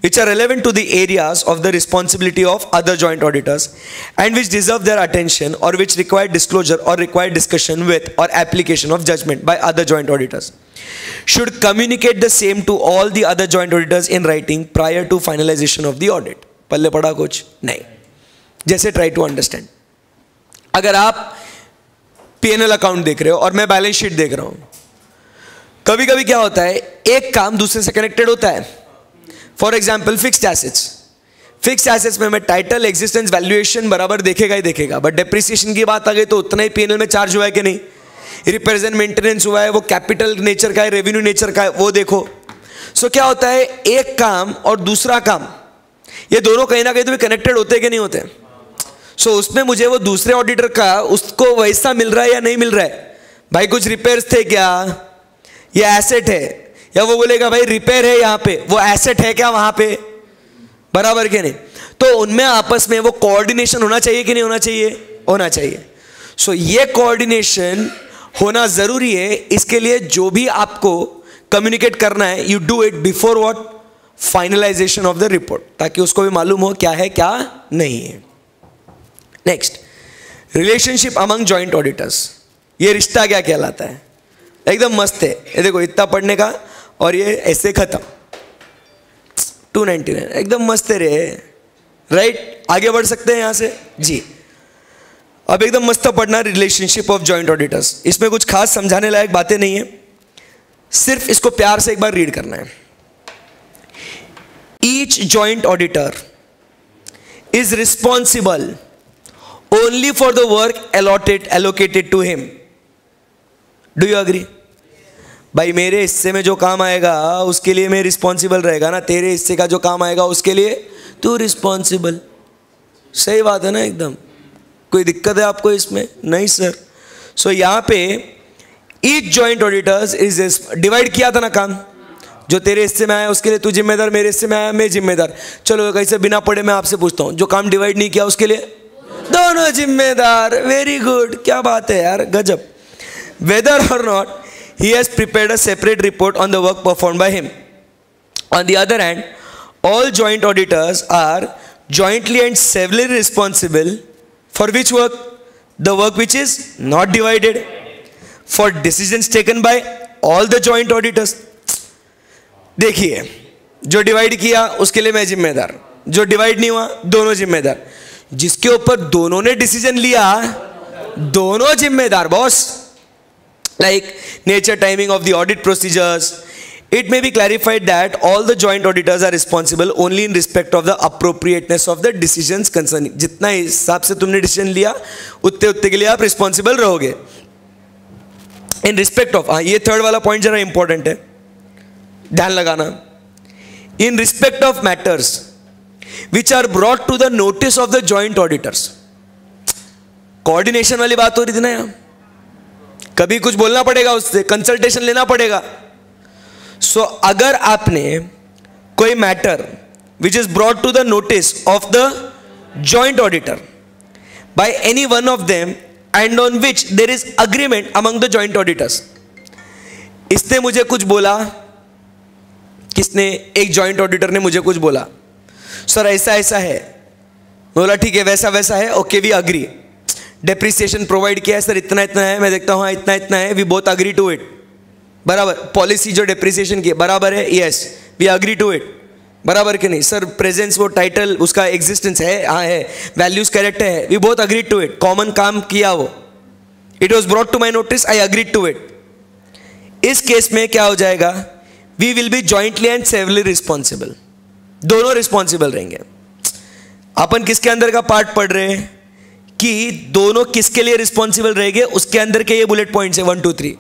which are relevant to the areas of the responsibility of other joint auditors and which deserve their attention or which require disclosure or require discussion with or application of judgment by other joint auditors, should communicate the same to all the other joint auditors in writing prior to finalization of the audit. पल्ले पड़ा कुछ नहीं. जैसे try to understand. अगर आप P N L account देख रहे हो और मैं बैलेंस शीट देख रहा हूं, कभी कभी क्या होता है, एक काम दूसरे से कनेक्टेड होता है. For example fixed assets. Fixed assets में मैं टाइटल, एग्जिस्टेंस, वैल्यूएशन बराबर देखेगा ही देखेगा, बट डेप्रिसिएशन की बात आ गई तो उतना ही पीएनएल में चार्ज हुआ है कि नहीं, रिप्रेजेंट मेंटेनेंस हुआ है, वो कैपिटल नेचर का है, रेवेन्यू नेचर का है, वो देखो. सो so, क्या होता है, एक काम और दूसरा काम ये दोनों कहीं ना कहीं तो कनेक्टेड होते कि नहीं होते. सो so, उसमें मुझे वो दूसरे ऑडिटर का उसको वैसा मिल रहा है या नहीं मिल रहा है. भाई कुछ रिपेयर्स थे क्या, ये एसेट है, या वो बोलेगा भाई रिपेयर है यहाँ पे, वो एसेट है क्या वहां पे, बराबर के नहीं. तो उनमें आपस में वो कोऑर्डिनेशन होना चाहिए कि नहीं होना चाहिए, होना चाहिए. सो so, ये कोऑर्डिनेशन होना जरूरी है. इसके लिए जो भी आपको कम्युनिकेट करना है, you do it before what, finalization of the report, ताकि उसको भी मालूम हो क्या है क्या नहीं है. Next, relationship among joint auditors. ये रिश्ता क्या कहलाता है, एकदम मस्त है. ये देखो इतना पढ़ने का और ये ऐसे खत्म. टू नाइन्टी नाइन एकदम मस्त है रे, राइट. आगे बढ़ सकते हैं यहां से जी. अब एकदम मस्त पढ़ना रिलेशनशिप ऑफ जॉइंट ऑडिटर्स. इसमें कुछ खास समझाने लायक बातें नहीं है, सिर्फ इसको प्यार से एक बार रीड करना है. Each joint auditor is responsible only for the work allotted allocated to him. Do you agree? भाई मेरे हिस्से में जो काम आएगा उसके लिए मैं रिस्पॉन्सिबल रहेगा ना, तेरे हिस्से का जो काम आएगा उसके लिए तू रिस्पॉन्सिबल. सही बात है ना एकदम. कोई दिक्कत है आपको इसमें? नहीं सर. सो so, यहाँ पे each joint auditors is divide किया था ना काम, जो तेरे हिस्से में आया उसके लिए तू जिम्मेदार, मेरे हिस्से में आया मैं जिम्मेदार. चलो कैसे बिना पढ़े मैं आपसे पूछता हूँ, जो काम डिवाइड नहीं किया उसके लिए दोनों जिम्मेदार. वेरी गुड, क्या बात है यार, गजब. Whether or not he has prepared a separate report on the work performed by him. On the other hand, all joint auditors are jointly and severally responsible for which work? The work which is not divided. For decisions taken by all the joint auditors. देखिए, जो divide किया उसके लिए मैं जिम्मेदार, जो divide नहीं हुआ दोनों जिम्मेदार. जिसके ऊपर दोनों ने डिसीजन लिया दोनों जिम्मेदार boss. Like nature, timing of the audit procedures. It may be clarified that all the joint auditors are responsible only in respect of the appropriateness of the decisions concerning. जितना हिसाब से तुमने डिसीजन लिया उतने उतने के लिए आप रिस्पॉन्सिबल रहोगे. इन रिस्पेक्ट ऑफ, हाँ ये थर्ड वाला पॉइंट जरा इंपॉर्टेंट है, ध्यान लगाना. In respect of matters which are brought to the notice of the joint auditors. Coordination वाली बात हो रही थी ना यहाँ, कभी कुछ बोलना पड़ेगा उससे, कंसल्टेशन लेना पड़ेगा. सो so, अगर आपने कोई matter which is brought to the notice of the joint auditor by any one of them and on which there is agreement among the joint auditors. इसने मुझे कुछ बोला, किसने, एक जॉइंट ऑडिटर ने मुझे कुछ बोला, सर ऐसा ऐसा है, बोला ठीक है वैसा वैसा है, okay we agree. Depreciation provide किया है सर, इतना इतना है, मैं देखता हूँ हाँ इतना इतना है, we both agree to it. बराबर. पॉलिसी जो डेप्रिसिएशन की बराबर है, yes we agree to it, बराबर कि नहीं सर. प्रेजेंस वो टाइटल उसका एग्जिस्टेंस है, हाँ है, वैल्यूज करेक्ट है, we both agree to it. Common काम किया वो, it was brought to my notice, I agree to it. इस केस में क्या हो जाएगा, we will be jointly and severally responsible. दोनों रिस्पॉन्सिबल रहेंगे. अपन किसके अंदर का पार्ट पढ़ रहे हैं कि दोनों किसके लिए रिस्पॉन्सिबल रहेंगे, उसके अंदर के ये बुलेट पॉइंट्स है वन टू थ्री.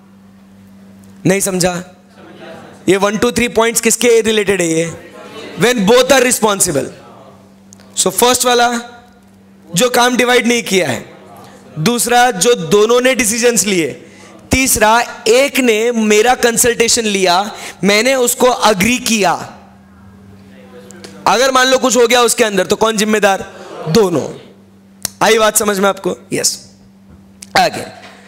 नहीं समझा? ये वन टू थ्री पॉइंट्स किसके रिलेटेड है ये, when both are responsible. So first वाला जो काम डिवाइड नहीं किया है, दूसरा जो दोनों ने डिसीजंस लिए, तीसरा एक ने मेरा कंसल्टेशन लिया, मैंने उसको अग्री किया. अगर मान लो कुछ हो गया उसके अंदर तो कौन जिम्मेदार? दोनों. आई बात समझ में आपको? यस. आगे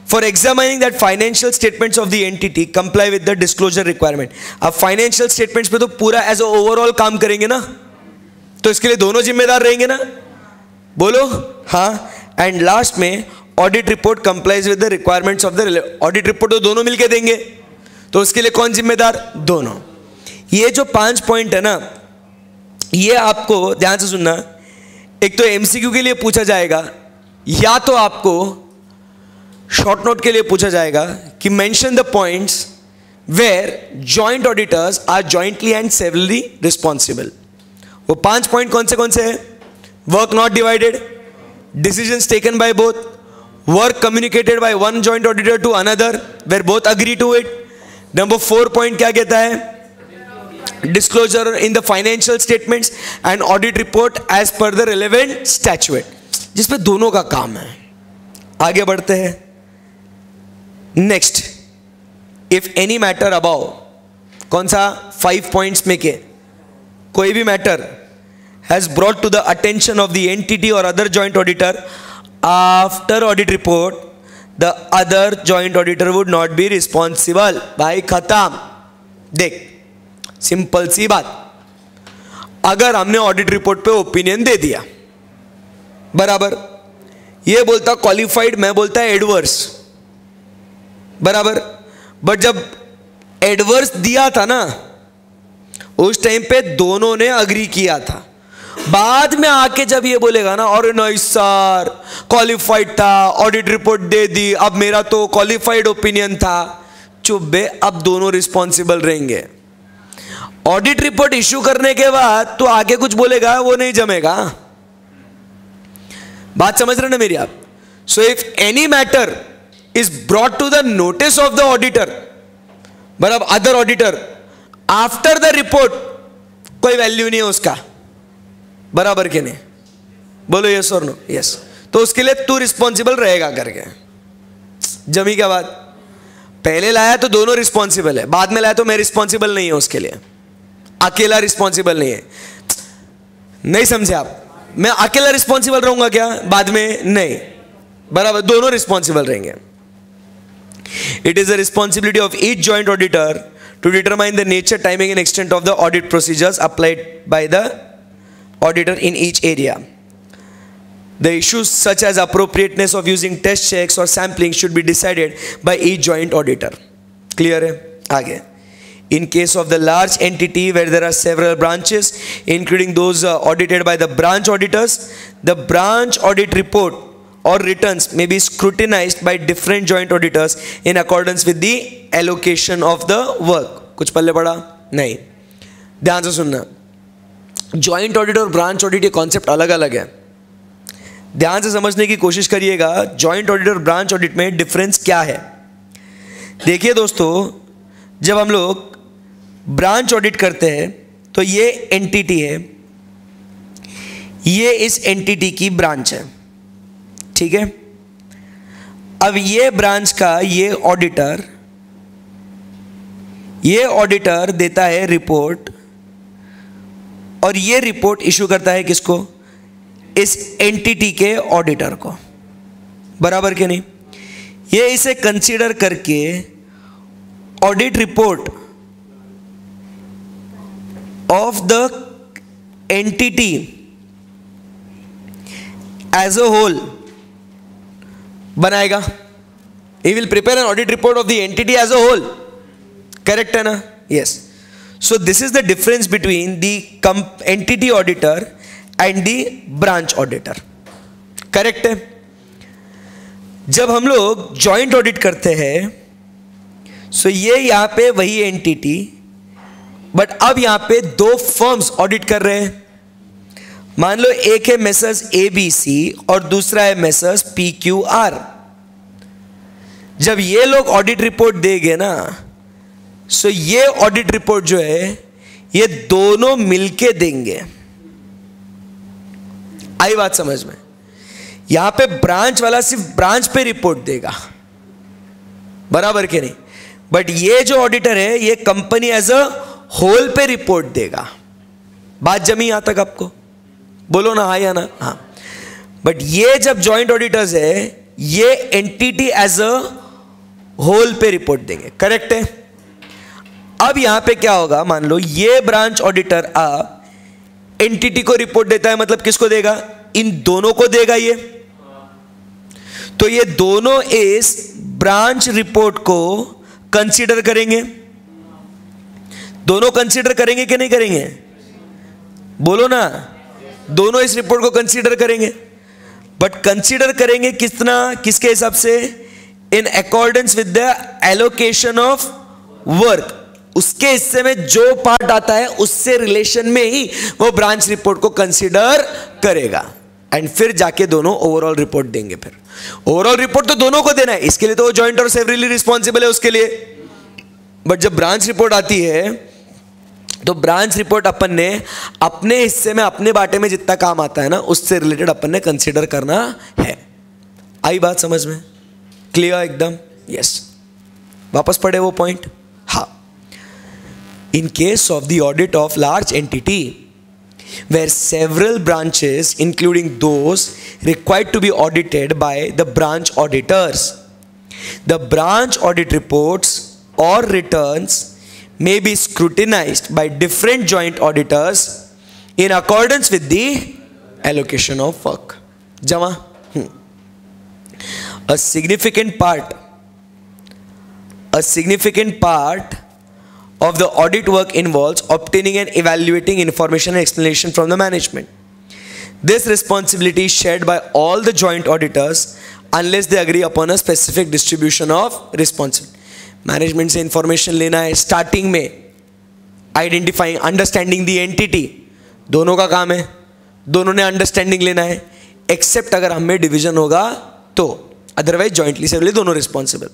for examining that financial statements of the entity comply with the disclosure requirement. अब फाइनेंशियल स्टेटमेंट्स पे तो पूरा एज अ ओवरऑल काम करेंगे ना, तो इसके लिए दोनों जिम्मेदार रहेंगे ना, बोलो हाँ। एंड लास्ट में audit report complies with the requirements of the audit report, तो दोनों मिलके देंगे, तो उसके लिए कौन जिम्मेदार, दोनों। ये जो पांच पॉइंट है ना, ये आपको ध्यान से सुनना, एक तो एमसीक्यू के लिए पूछा जाएगा, या तो आपको शॉर्ट नोट के लिए पूछा जाएगा कि mention the points where joint auditors are jointly and severally responsible. वो पांच पॉइंट कौन से कौन से हैं? Work not divided, decisions taken by both, work communicated by one joint auditor to another where both agree to it. Number four point क्या कहता है? Disclosure in the financial statements and audit report as per the relevant statute, जिसपे दोनों का काम है। आगे बढ़ते हैं। Next, if any matter about, कौन सा? फाइव पॉइंट्स में के कोई भी matter has brought to the attention of the entity और other joint auditor after audit report, the other joint auditor would not be responsible. भाई खत्म। देख, सिंपल सी बात, अगर हमने ऑडिट रिपोर्ट पे ओपिनियन दे दिया, बराबर, ये बोलता क्वालिफाइड, मैं बोलता है एडवर्स, बराबर, बट जब एडवर्स दिया था ना, उस टाइम पे दोनों ने अग्री किया था। बाद में आके जब ये बोलेगा ना, और नहीं सर क्वालिफाइड था, ऑडिट रिपोर्ट दे दी, अब मेरा तो क्वालिफाइड ओपिनियन था, चुप बे, अब दोनों रिस्पॉन्सिबल रहेंगे। ऑडिट रिपोर्ट इश्यू करने के बाद तो आगे कुछ बोलेगा, वो नहीं जमेगा। बात समझ रहे ना मेरी आप? So if any matter is brought to the notice of the auditor, बराबर, other auditor after the report, कोई वैल्यू नहीं है उसका, बराबर के नहीं? बोलो यस और नो? यस। तो उसके लिए तू रिस्पॉन्सिबल रहेगा करके, जमी क्या बात? पहले लाया तो दोनों रिस्पॉन्सिबल है, बाद में लाया तो मैं रिस्पॉन्सिबल नहीं हूं उसके लिए, अकेला रिस्पॉन्सिबल नहीं है। नहीं समझे आप? मैं अकेला रिस्पॉन्सिबल रहूंगा क्या बाद में? नहीं, बराबर, दोनों रिस्पॉन्सिबल रहेंगे। It is the responsibility of each joint auditor to determine the nature, timing and extent of the audit procedures applied by the auditor in each area. The issues such as appropriateness of using test checks or sampling should be decided by each joint auditor. Clear है? आगे, in case of the large entity where there are several branches, including those uh, audited by the branch auditors, the branch audit report or returns may be scrutinized by different joint auditors in accordance with the allocation of the work. कुछ पल्ले पड़ा? नहीं। ध्यान से सुनना, joint audit और branch audit ये concept अलग अलग है, ध्यान से समझने की कोशिश करिएगा। जॉइंट ऑडिट और ब्रांच ऑडिट में डिफरेंस क्या है? देखिए दोस्तों, जब हम लोग ब्रांच ऑडिट करते हैं तो ये एंटिटी है, ये इस एंटिटी की ब्रांच है, ठीक है? अब ये ब्रांच का ये ऑडिटर, ये ऑडिटर देता है रिपोर्ट, और ये रिपोर्ट इशू करता है किसको? इस एंटिटी के ऑडिटर को, बराबर के नहीं? ये इसे कंसीडर करके audit report of the entity as a whole बनाएगा। He will prepare an audit report of the entity as a whole. Correct है ना? Yes. So this is the difference between the entity auditor and the branch auditor. Correct है? जब हम लोग joint audit करते हैं, so ये यहाँ पे वही entity, but अब यहाँ पे दो firms audit कर रहे हैं। मान लो एक है मेसर्स ए बी सी और दूसरा है मेसर्स पी क्यू आर। जब ये लोग ऑडिट रिपोर्ट देंगे ना, सो ये ऑडिट रिपोर्ट जो है ये दोनों मिलके देंगे। आई बात समझ में? यहां पे ब्रांच वाला सिर्फ ब्रांच पे रिपोर्ट देगा, बराबर के नहीं? बट ये जो ऑडिटर है ये कंपनी एज अ होल पे रिपोर्ट देगा। बात जमी यहां तक आपको? बोलो ना हाँ या ना? हाँ। बट ये जब जॉइंट ऑडिटर्स है, ये एंटिटी एज अ होल पे रिपोर्ट देंगे, करेक्ट है। अब यहां पे क्या होगा, मान लो ये ब्रांच ऑडिटर आ एंटिटी को रिपोर्ट देता है, मतलब किसको देगा, इन दोनों को देगा ये। तो ये दोनों इस ब्रांच रिपोर्ट को कंसीडर करेंगे, दोनों कंसीडर करेंगे कि नहीं करेंगे, बोलो ना, दोनों इस रिपोर्ट को कंसीडर करेंगे। बट कंसीडर करेंगे कितना, किसके हिसाब से, in accordance with the allocation of work, उसके हिस्से में जो पार्ट आता है उससे रिलेशन में ही वो ब्रांच रिपोर्ट को कंसीडर करेगा, एंड फिर जाके दोनों ओवरऑल रिपोर्ट देंगे। फिर ओवरऑल रिपोर्ट तो दोनों को देना है, इसके लिए तो वो जॉइंट और सेवरली रिस्पॉन्सिबल है उसके लिए। बट जब ब्रांच रिपोर्ट आती है तो ब्रांच रिपोर्ट अपन ने अपने हिस्से में, अपने बाटे में जितना काम आता है ना, उससे रिलेटेड अपन ने कंसीडर करना है। आई बात समझ में, क्लियर एकदम, यस। वापस पढ़े वो पॉइंट, हाँ। In case of the audit of large entity where several branches including those required to be audited by the branch auditors, the branch audit reports or returns may be scrutinized by different joint auditors in accordance with the allocation of work. Jama, hmm. a significant part a significant part of the audit work involves obtaining and evaluating information and explanation from the management. This responsibility is shared by all the joint auditors unless they agree upon a specific distribution of responsibility. Management से information लेना है, starting में identifying, understanding the entity, दोनों का काम है, दोनों ने understanding लेना है, except अगर हम में division होगा तो, otherwise jointly severally दोनों responsible.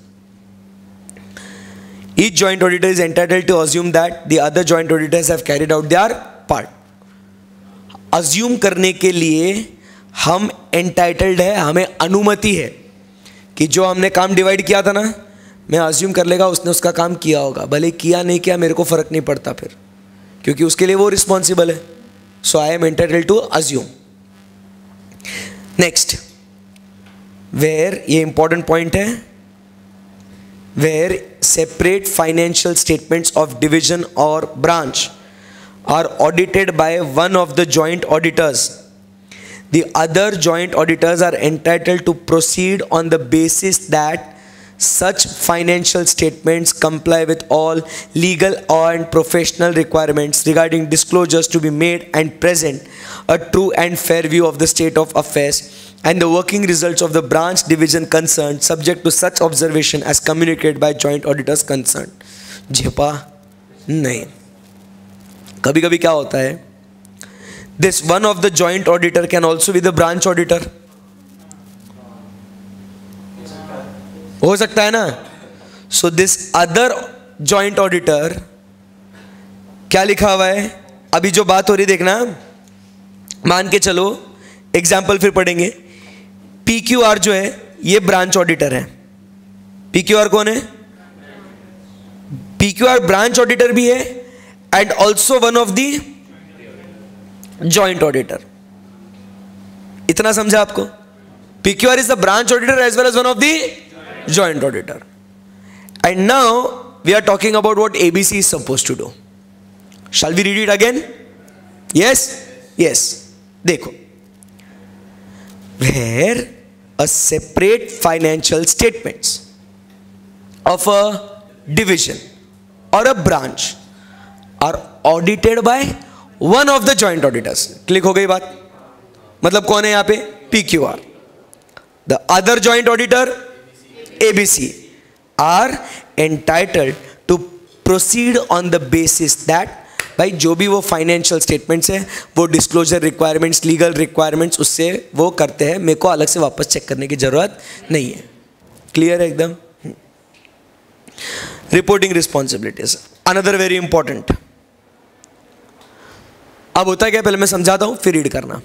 Each joint auditor is entitled to assume that the other joint auditors have carried out their part. Assume करने के लिए हम entitled है, हमें अनुमति है कि जो हमने काम डिवाइड किया था ना, मैं assume कर लेगा उसने उसका काम किया होगा, भले किया नहीं किया मेरे को फर्क नहीं पड़ता फिर, क्योंकि उसके लिए वो रिस्पॉन्सिबल है. So I am entitled to assume. Next, where, ये इंपॉर्टेंट पॉइंट है, where separate financial statements of division or branch are audited by one of the joint auditors, the other joint auditors are entitled to proceed on the basis that such financial statements comply with all legal and professional requirements regarding disclosures to be made and present a true and fair view of the state of affairs and the working results of the branch division concerned, subject to such observation as communicated by joint auditors concerned. झेपा नहीं. कभी कभी क्या होता है, this one of the joint auditor can also be the branch auditor. हो सकता है ना. So this other joint auditor, क्या लिखा हुआ है, अभी जो बात हो रही देखना, मान के चलो एग्जाम्पल फिर पढ़ेंगे. पी क्यू आर जो है ये ब्रांच ऑडिटर है. पी क्यू आर कौन है? P Q R branch auditor भी है and also one of the joint auditor. इतना समझा आपको? P Q R is the branch auditor as well as one of the joint auditor. And now we are talking about what ABC is supposed to do. Shall we read it again? Yes yes. देखो, where a separate financial statements of a division or a branch are audited by one of the joint auditors. Click हो गई बात? मतलब कौन है यहाँ पे? P Q R. The other joint auditor, A B C, are entitled to proceed on the basis that भाई जो भी वो फाइनेंशियल स्टेटमेंट्स है, वो डिस्क्लोजर रिक्वायरमेंट्स, लीगल रिक्वायरमेंट्स उससे वो करते हैं, मेरे को अलग से वापस चेक करने की जरूरत नहीं है. क्लियर है एकदम? Reporting responsibilities, another very important. अब होता क्या, पहले मैं समझाता हूं फिर रीड करना.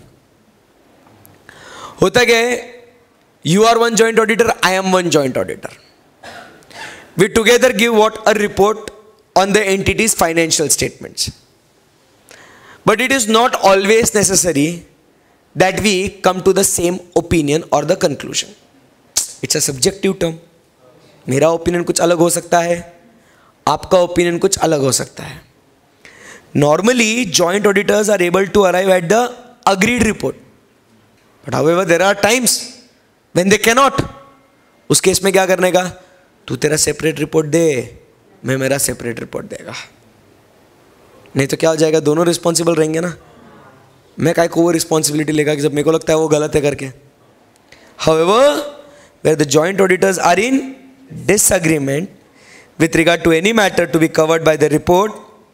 होता क्या है, you are one joint auditor, I am one joint auditor. We together give what a report on the entity's financial statements. But it is not always necessary that we come to the same opinion or the conclusion. It's a subjective term. मेरा opinion कुछ अलग हो सकता है, आपका opinion कुछ अलग हो सकता है। Normally joint auditors are able to arrive at the agreed report, but however there are times when they can not. उस केस में क्या करने का, तू तेरा सेपरेट रिपोर्ट दे, मैं मेरा सेपरेट रिपोर्ट देगा। नहीं तो क्या हो जाएगा, दोनों रिस्पॉन्सिबल रहेंगे ना। मैं काय को वो रिस्पॉन्सिबिलिटी लेगा कि जब मेरे को लगता है वो गलत है करके। However, where the joint auditors are in disagreement with regard to any matter to be covered by the report,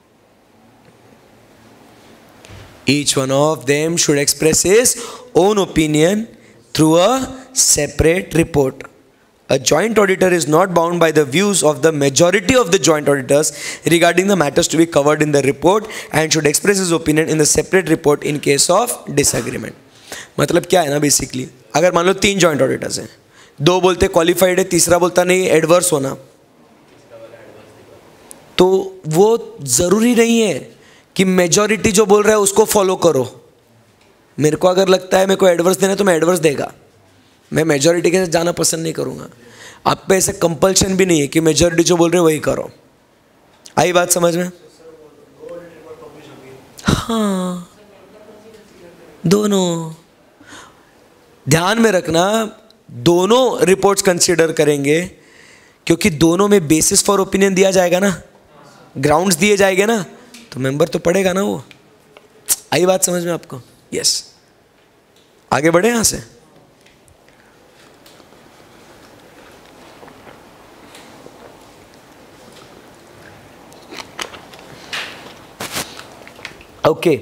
each one of them should express his own opinion through a separate report. A joint auditor is not bound by the views of the majority of the joint auditors regarding the matters to be covered in the report and should express his opinion in the separate report in case of disagreement. मतलब क्या है ना, basically अगर मान लो तीन joint auditors हैं, दो बोलते क्वालिफाइड है, तीसरा बोलता नहीं एडवर्स होना, तो वो जरूरी नहीं है कि मेजॉरिटी जो बोल रहा है उसको फॉलो करो। मेरे को अगर लगता है मेरे को एडवर्स देना है तो मैं एडवर्स देगा, मैं मेजॉरिटी के साथ जाना पसंद नहीं करूँगा। आप पे ऐसे कंपल्शन भी नहीं है कि मेजॉरिटी जो बोल रहे हैं वही करो। आई बात समझ में? हाँ, दोनों ध्यान में रखना, दोनों रिपोर्ट्स कंसीडर करेंगे क्योंकि दोनों में बेसिस फॉर ओपिनियन दिया जाएगा ना, ग्राउंड्स दिए जाएंगे ना, तो मेंबर तो पढ़ेगा ना वो। आई बात समझ में आपको? यस, आगे बढ़े यहां से। ओके,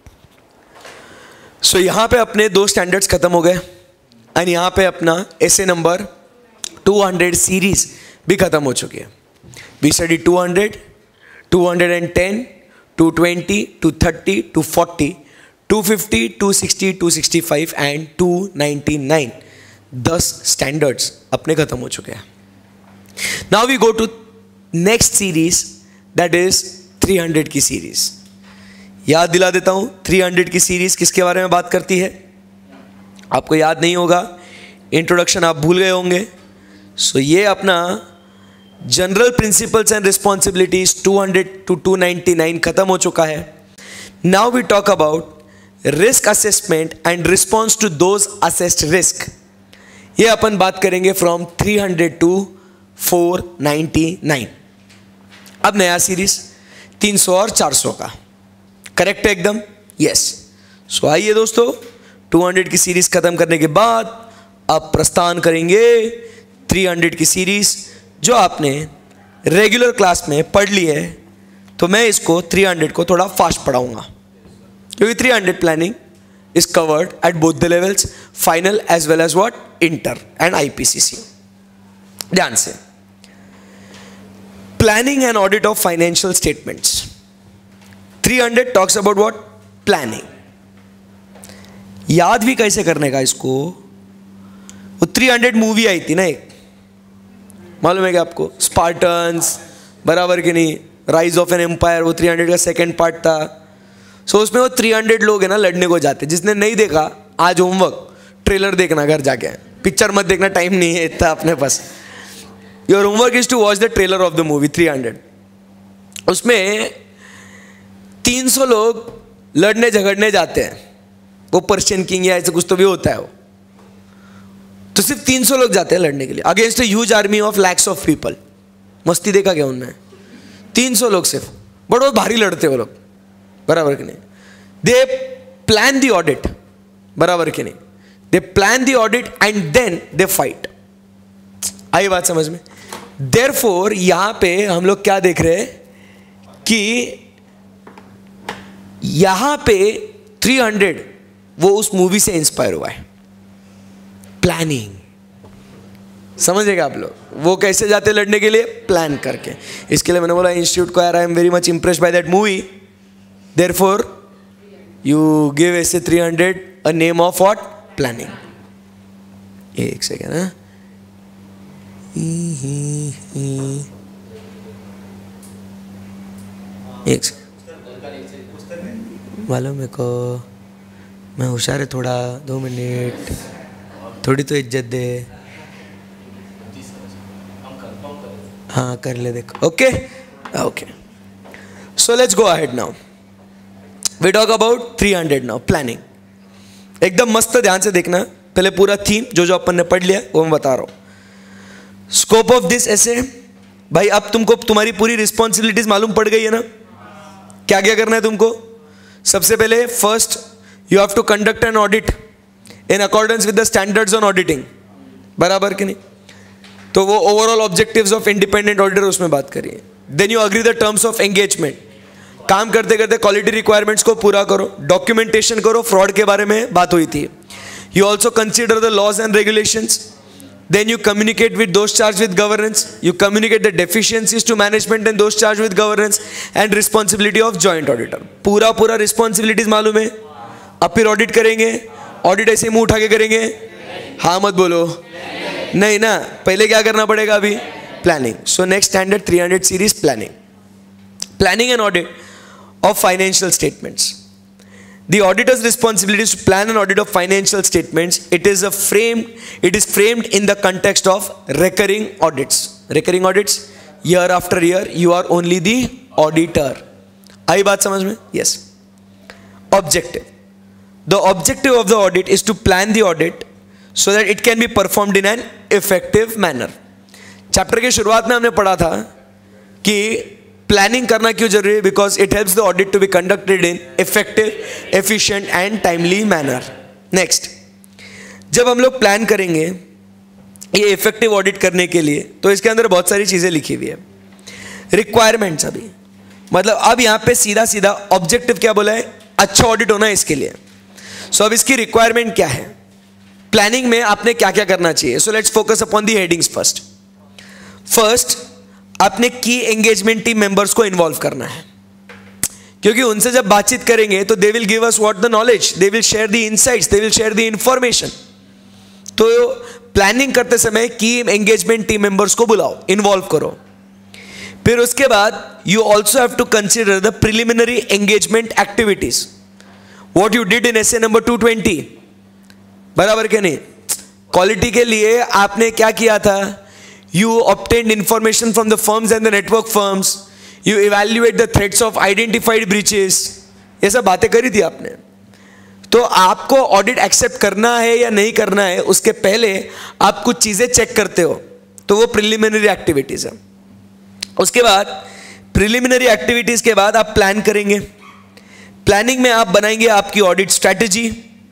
सो यहां पे अपने दो स्टैंडर्ड्स खत्म हो गए एंड यहां पे अपना SA number two hundred series भी खत्म हो चुकी है। We study two hundred, two hundred ten, two twenty, two thirty, two forty, two fifty, two sixty, two sixty five and two ninety nine. दस स्टैंडर्ड्स अपने खत्म हो चुके हैं। Now we go to next series, that is three hundred की series. याद दिला देता हूं, थ्री हंड्रेड की सीरीज किसके बारे में बात करती है? आपको याद नहीं होगा, इंट्रोडक्शन आप भूल गए होंगे। सो so, ये अपना general principles and responsibilities two hundred two two ninety nine खत्म हो चुका है। Now we talk about risk assessment and response to those assessed risk. ये अपन बात करेंगे from three hundred to four ninety nine. अब नया सीरीज तीन सौ और चार सौ का, करेक्ट है एकदम? यस। सो आइए दोस्तों, टू हंड्रेड की सीरीज खत्म करने के बाद अब प्रस्थान करेंगे थ्री हंड्रेड की सीरीज, जो आपने रेगुलर क्लास में पढ़ ली है। तो मैं इसको थ्री हंड्रेड को थोड़ा फास्ट पढ़ाऊंगा क्योंकि three hundred planning is covered at both the levels, final as well as what, inter and IPCC. ध्यान से, planning and audit of financial statements. Three hundred talks about what? Planning. याद भी कैसे करने का इसको? वो थ्री हंड्रेड मूवी आई थी ना एक, मालूम है क्या आपको? स्पार्टन्स, बराबर कि नहीं? राइज ऑफ एन एम्पायर, वो थ्री हंड्रेड का सेकंड पार्ट था। सो so, उसमें वो थ्री हंड्रेड लोग है ना लड़ने को जाते। जिसने नहीं देखा आज होमवर्क, ट्रेलर देखना घर जाके, पिक्चर मत देखना, टाइम नहीं है इतना अपने पास। Your homework is to watch the trailer of the movie three hundred. उसमें तीन सौ लोग लड़ने झगड़ने जाते हैं, वो पर्शियन किंग या ऐसे कुछ तो भी होता है वो। तो सिर्फ तीन सौ लोग जाते हैं लड़ने के लिए against a huge army of lakhs of people. मस्ती देखा क्या उनमें? तीन सौ लोग सिर्फ, बट वो भारी लड़ते वो लोग, बराबर कि नहीं? दे प्लान द ऑडिट, बराबर कि नहीं? They plan the audit and then they fight. आई बात समझ में? देयरफॉर यहां पे हम लोग क्या देख रहे हैं कि यहां पे थ्री हंड्रेड वो उस मूवी से इंस्पायर हुआ है। प्लानिंग समझेगा आप लोग? वो कैसे जाते लड़ने के लिए? प्लान करके। इसके लिए मैंने बोला इंस्टीट्यूट को, यार I am very much impressed by that movie, therefore you give ऐसे three hundred a name of what? Planning. एक सेकेंड है, एक सेकेंड मालूम मेरे को, मैं होशियार है थोड़ा, दो मिनट, थोड़ी तो इज्जत दे। हाँ कर ले देखो. Okay okay, so let's go ahead now. We talk about three hundred now. Planning एकदम मस्त, ध्यान से देखना. पहले पूरा थीम जो जो अपन ने पढ़ लिया वो मैं बता रहा हूं. स्कोप ऑफ दिस ऐसे भाई, अब तुमको तुम्हारी पूरी रिस्पॉन्सिबिलिटीज मालूम पड़ गई है ना. क्या क्या करना है तुमको. सबसे पहले first you have to conduct an audit in accordance with the standards on auditing. बराबर कि नहीं. तो वो overall objectives of independent auditor उसमें बात करिए. Then you agree the terms of engagement. काम करते करते क्वालिटी रिक्वायरमेंट्स को पूरा करो, डॉक्यूमेंटेशन करो. फ्रॉड के बारे में बात हुई थी. You also consider the laws and regulations. Then you communicate with those charged with governance. You communicate the deficiencies to management and those charged with governance and responsibility of joint auditor. पूरा पूरा responsibilities मालूम है. अब फिर audit करेंगे. Audit ऐसे मुंह उठा के करेंगे. हाँ मत बोलो. नहीं ना, पहले क्या करना पड़ेगा अभी. Planning. So next standard three hundred series planning. Planning and audit of financial statements. The auditor's responsibility is to plan an audit of financial statements. It is a frame. It is framed in the context of recurring audits. Recurring audits, year after year, you are only the auditor. आई बात समझ में? Yes. Objective. The objective of the audit is to plan the audit so that it can be performed in an effective manner. Chapter के शुरुआत में हमने पढ़ा था कि प्लानिंग करना क्यों जरूरी है. Because it helps the audit to be conducted in effective, efficient and timely manner. Next, जब हम लोग प्लान करेंगे ये इफेक्टिव ऑडिट करने के लिए, तो इसके अंदर बहुत सारी चीजें लिखी हुई है. रिक्वायरमेंट्स, अभी मतलब अब यहां पे सीधा सीधा ऑब्जेक्टिव क्या बोला है, अच्छा ऑडिट होना है इसके लिए. सो so, अब इसकी रिक्वायरमेंट क्या है, प्लानिंग में आपने क्या क्या करना चाहिए. So let's focus upon the headings first. First, आपने की एंगेजमेंट टीम मेंबर्स को इन्वॉल्व करना है, क्योंकि उनसे जब बातचीत करेंगे तो they will give us what the knowledge, they will share the insights, they will share the information. तो प्लानिंग करते समय की एंगेजमेंट टीम मेंबर्स को बुलाओ, इन्वॉल्व करो. फिर उसके बाद you also have to consider the preliminary engagement activities, what you did in S A number two twenty. बराबर क्या नहीं. क्वालिटी के लिए आपने क्या किया था. You obtained information from the firms and the network firms. You evaluate the threats of identified breaches. ये सब बातें करी थी आपने. तो आपको ऑडिट एक्सेप्ट करना है या नहीं करना है, उसके पहले आप कुछ चीजें चेक करते हो. तो वो प्रिलिमिनरी एक्टिविटीज है. उसके बाद प्रिलिमिनरी एक्टिविटीज के बाद आप प्लान करेंगे. प्लानिंग में आप बनाएंगे आपकी ऑडिट स्ट्रैटेजी.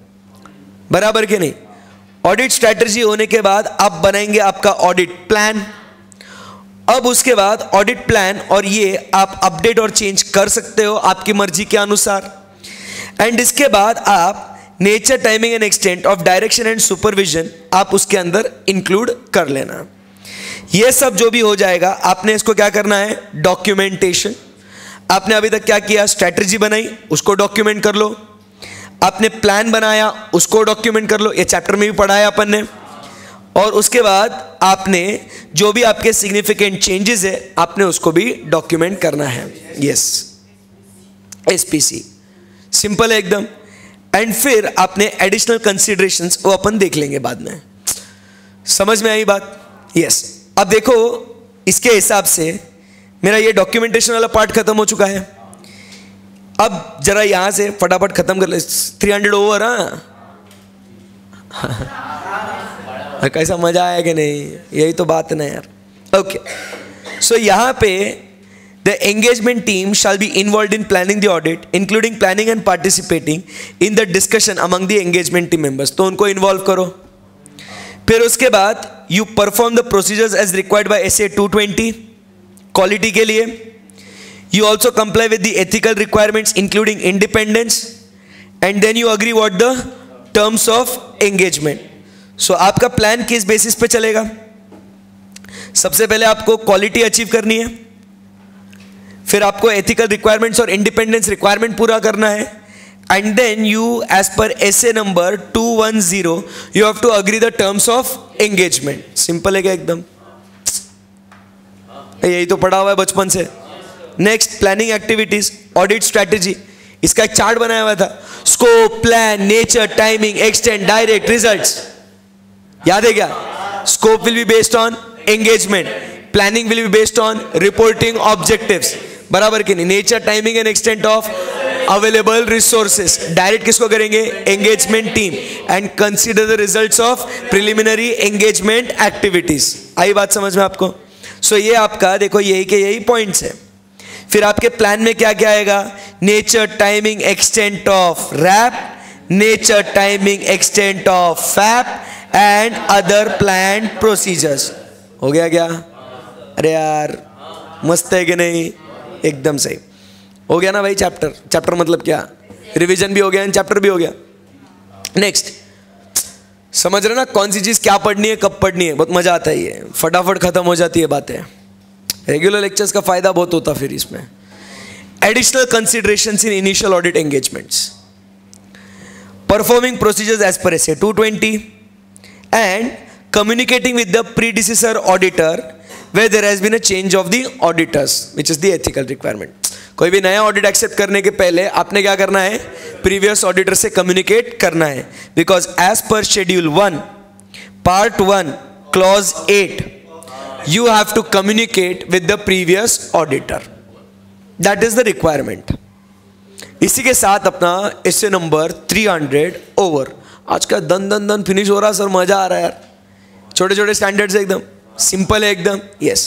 बराबर के नहीं. ऑडिट स्ट्रैटेजी होने के बाद आप बनाएंगे आपका ऑडिट प्लान. अब उसके बाद ऑडिट प्लान और ये आप अपडेट और चेंज कर सकते हो आपकी मर्जी के अनुसार. एंड इसके बाद आप nature, timing and extent of direction and supervision आप उसके अंदर इंक्लूड कर लेना. ये सब जो भी हो जाएगा, आपने इसको क्या करना है, डॉक्यूमेंटेशन. आपने अभी तक क्या किया, स्ट्रैटेजी बनाई, उसको डॉक्यूमेंट कर लो. आपने प्लान बनाया, उसको डॉक्यूमेंट कर लो. ये चैप्टर में भी पढ़ाया अपन ने. और उसके बाद आपने जो भी आपके सिग्निफिकेंट चेंजेस है आपने उसको भी डॉक्यूमेंट करना है. यस, एसपीसी सिंपल है एकदम. एंड फिर आपने एडिशनल कंसीडरेशंस वो अपन देख लेंगे बाद में. समझ में आई बात. यस. अब देखो, इसके हिसाब से मेरा ये डॉक्यूमेंटेशन वाला पार्ट खत्म हो चुका है. अब जरा यहां से फटाफट खत्म कर ले. Three hundred over. हाँ कैसा मजा आया कि नहीं, यही तो बात है ना यार. ओके, सो यहां पे the engagement team shall be involve in planning the audit, including planning and participating in the discussion among the engagement team members. तो उनको इन्वॉल्व करो. फिर उसके बाद you perform the procedures as required by S A two twenty quality के लिए. You also comply with the ethical requirements including independence, and then you agree what the terms of engagement. So आपका plan किस basis पे चलेगा. सबसे पहले आपको quality achieve करनी है, फिर आपको एथिकल रिक्वायरमेंट्स और इंडिपेंडेंस रिक्वायरमेंट पूरा करना है. And then you as per S A number two one zero you have to agree the terms of engagement. Simple है क्या एकदम. यही तो पढ़ा हुआ है बचपन से. Next, planning activities, audit strategy. इसका एक चार्ट बनाया हुआ था. Scope, plan, nature, timing, extent, direct, results. याद है क्या. Scope will be based on engagement, planning will be based on reporting objectives, बराबर कि नहीं? Nature, timing and extent of available resources. Direct किसको करेंगे? Engagement team. And consider the results of preliminary engagement activities. आई बात समझ में आपको? सो so, ये आपका देखो यही के यही पॉइंट्स है। फिर आपके प्लान में क्या क्या आएगा? Nature, timing, extent of rap, nature, timing, extent of fap and other plan procedures. हो गया क्या? अरे यार मस्त है कि नहीं? एकदम सही हो गया ना भाई। चैप्टर चैप्टर मतलब क्या? रिवीजन भी हो गया, चैप्टर भी हो गया। नेक्स्ट, समझ रहे ना कौन सी चीज क्या पढ़नी है, कब पढ़नी है? बहुत मजा आता है, ये फटाफट खत्म हो जाती है बातें। रेगुलर लेक्चर्स का फायदा बहुत होता फिर इसमें। Additional considerations in initial audit engagements, performing procedures as per S A two twenty and communicating with the predecessor auditor where there has been a change of the auditors, which is the ethical requirement. कोई भी नया audit accept करने के पहले आपने क्या करना है? प्रीवियस ऑडिटर से कम्युनिकेट करना है, because as per schedule one part one clause eight you have to communicate with the previous auditor. That is the requirement. इसी के साथ अपना SA number three hundred over. आज का दन दन दन फिनिश हो रहा सर, मजा आ रहा है यार। छोटे छोटे स्टैंडर्ड्स एकदम सिंपल है एकदम। यस,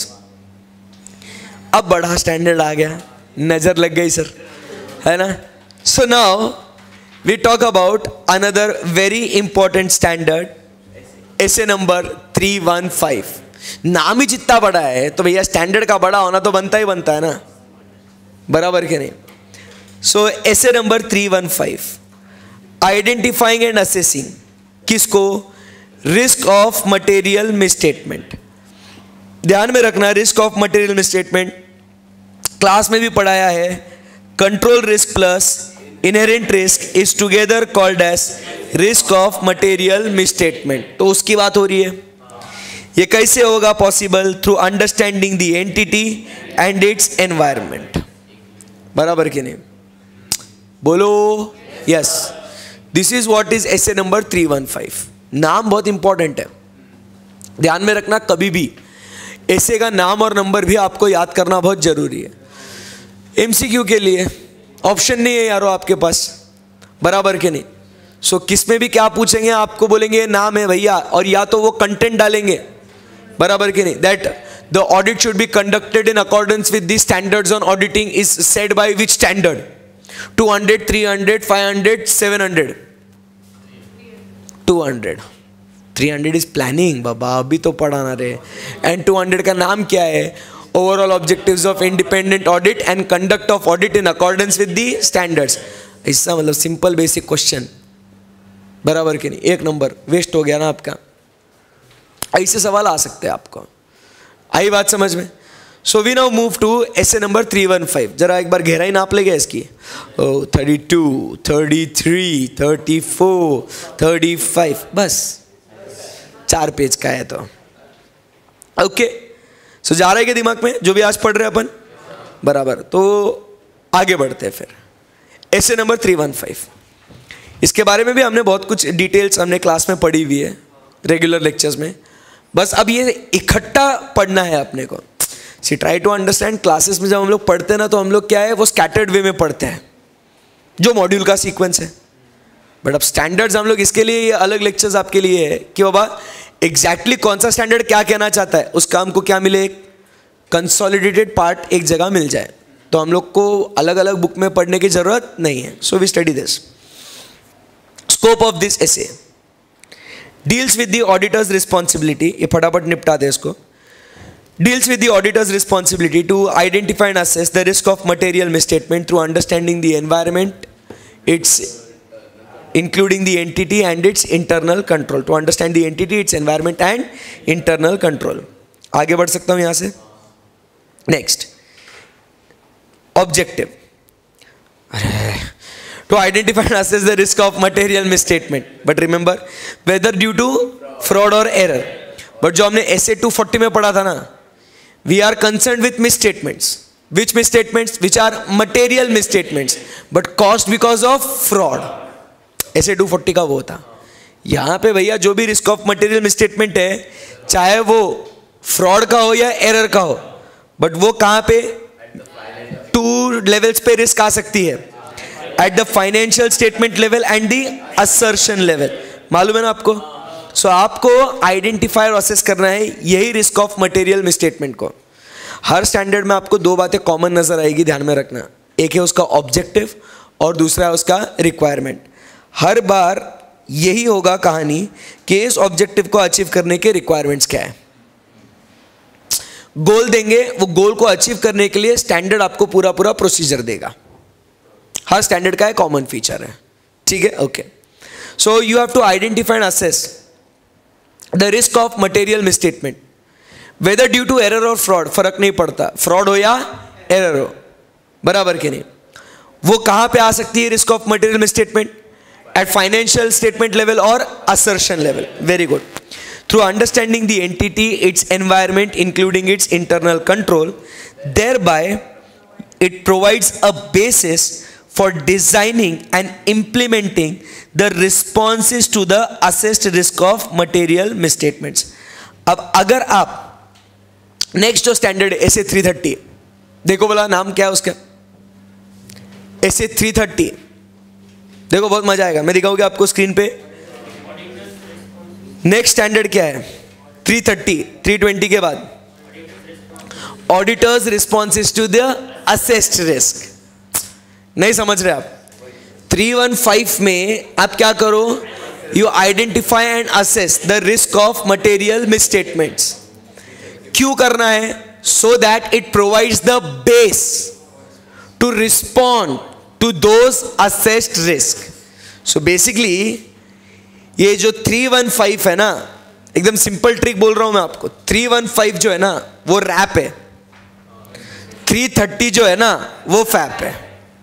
अब बड़ा स्टैंडर्ड आ गया, नजर लग गई सर, है ना? So now we talk about another very important standard, SA number three one five. नाम ही जितना बड़ा है तो भैया स्टैंडर्ड का बड़ा होना तो बनता ही बनता है ना, बराबर के नहीं? So SA number three one five, identifying and assessing किसको? Risk of material misstatement. ध्यान में रखना, risk of material misstatement class में भी पढ़ाया है। Control risk plus inherent risk is together called as risk of material misstatement. तो उसकी बात हो रही है। ये कैसे होगा possible? Through understanding the entity and its environment, बराबर कि नहीं? बोलो yes. This is what is essay number three one five. नाम बहुत इंपॉर्टेंट है, ध्यान में रखना। कभी भी ऐसे का नाम और नंबर भी आपको याद करना बहुत जरूरी है। एमसीक्यू के लिए ऑप्शन नहीं है यारो आपके पास, बराबर के नहीं? सो so, किस में भी क्या पूछेंगे आपको बोलेंगे नाम है भैया, और या तो वो कंटेंट डालेंगे, बराबर के नहीं? That the audit should be conducted in accordance with the standards on auditing is said by which standard? Two hundred, three hundred, five hundred, seven hundred? Two hundred. Three hundred is planning बाबा, अभी तो पढ़ाना रे। And two hundred का नाम क्या है? Overall objectives of independent audit and conduct of audit in accordance with the standards. इसका मतलब सिंपल बेसिक क्वेश्चन, बराबर कि नहीं? एक नंबर वेस्ट हो गया ना आपका। ऐसे सवाल आ सकते हैं आपको। आई बात समझ में? So we now move to SA number three one five. जरा एक बार गहराई नाप लेगा इसकी। Oh thirty two, thirty three, thirty four, thirty five, बस चार पेज का है तो ओके। सो जा रहा है क्या दिमाग में जो भी आज पढ़ रहे हैं अपन, बराबर? तो आगे बढ़ते हैं फिर। SA number three one five, इसके बारे में भी हमने बहुत कुछ डिटेल्स हमने क्लास में पढ़ी हुई है रेगुलर लेक्चर्स में। बस अब ये इकट्ठा पढ़ना है अपने को। See try to understand. Classes में जब हम लोग पढ़ते हैं ना तो हम लोग क्या है, वो स्कैटर्ड वे में पढ़ते हैं जो मॉड्यूल का सीक्वेंस है। बट अब स्टैंडर्ड्स हम लोग इसके लिए ये अलग लेक्चर्स आपके लिए है कि बाबा एग्जैक्टली कौन सा स्टैंडर्ड क्या कहना चाहता है, उसका हमको क्या मिले? एक कंसोलिडेटेड पार्ट एक जगह मिल जाए, तो हम लोग को अलग अलग बुक में पढ़ने की जरूरत नहीं है। So we study this. Scope of this SA deals with the auditor's responsibility. ये फटाफट निपटा दे इसको। Deals with the auditor's responsibility to identify and assess the risk of material misstatement through understanding the environment, its including the entity and its internal control. To understand the entity, its environment and internal control. आगे बढ़ सकता हूँ यहाँ से। Next, objective. To identify and assess the risk of material misstatement. But remember, whether due to fraud or error. But जो हमने एसे two forty में पढ़ा था ना, we are concerned with misstatements. Which misstatements? Which are material misstatements but caused because of fraud. SA two forty का वो था। यहाँ पे भैया जो भी रिस्क ऑफ मटेरियल मिसस्टेटमेंट है, चाहे वो फ्रॉड का हो या एरर का हो, बट वो कहां पे, टू लेवल्स पे रिस्क आ सकती है, at the financial statement level and the assertion level. मालूम है ना आपको? सो so, आपको आइडेंटिफाई और असेस करना है यही रिस्क ऑफ मटेरियल मिसस्टेटमेंट को। हर स्टैंडर्ड में आपको दो बातें कॉमन नजर आएगी, ध्यान में रखना। एक है उसका ऑब्जेक्टिव और दूसरा है उसका रिक्वायरमेंट। हर बार यही होगा कहानी कि इस ऑब्जेक्टिव को अचीव करने के रिक्वायरमेंट्स क्या है। गोल देंगे, वो गोल को अचीव करने के लिए स्टैंडर्ड आपको पूरा पूरा प्रोसीजर देगा। हर स्टैंडर्ड का एक कॉमन फीचर है, ठीक है? Okay, so you have to identify and assess the risk of material misstatement whether due to error और फ्रॉड। फर्क नहीं पड़ता फ्रॉड हो या एरर हो, बराबर के नहीं। वो कहां पे आ सकती है risk of material misstatement? At financial statement level और assertion level. Very good. Through understanding the entity, its environment, including its internal control, thereby it provides a basis for designing and implementing the responses to the assessed risk of material misstatements. अब अगर आप next जो standard है S A three thirty, देखो बोला नाम क्या है उसका, एस ए थ्री थर्टी। देखो बहुत मजा आएगा, मैं दिखाऊंगा आपको स्क्रीन पे। नेक्स्ट स्टैंडर्ड क्या है? थ्री थर्टी, थ्री ट्वेंटी के बाद auditor's responses to the assessed risk. नहीं समझ रहे आप? थ्री वन फाइव में आप क्या करो? You identify and assess the risk of material misstatements. क्यों करना है? So that it provides the base to respond to those assessed risk. So basically ये जो थ्री वन फाइव है ना, एकदम सिंपल ट्रिक बोल रहा हूं मैं आपको। थ्री वन फाइव जो है ना वो रैप है, थ्री थर्टी जो है ना वो फैप है।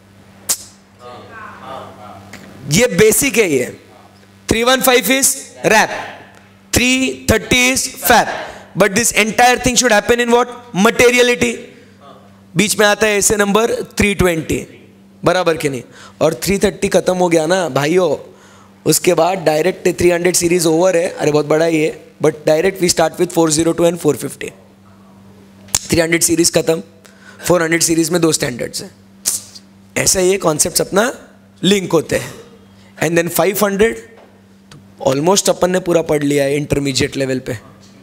ये बेसिक है। ये three one five is rap, three thirty is fap, but this entire thing should happen in what? Materiality. बीच में आता है ऐसे नंबर थ्री ट्वेंटी, बराबर के नहीं? और थ्री थर्टी खत्म हो गया ना भाइयों, उसके बाद direct three hundred series over है। अरे बहुत बड़ा ही है, but direct we start with four zero two and four fifty. Three hundred series खत्म, फोर हंड्रेड सीरीज में दो स्टैंडर्ड्स हैं। ऐसा ये कॉन्सेप्ट्स अपना लिंक होते हैं। एंड देन फाइव हंड्रेड तो ऑलमोस्ट अपन ने पूरा पढ़ लिया है इंटरमीडिएट लेवल पे।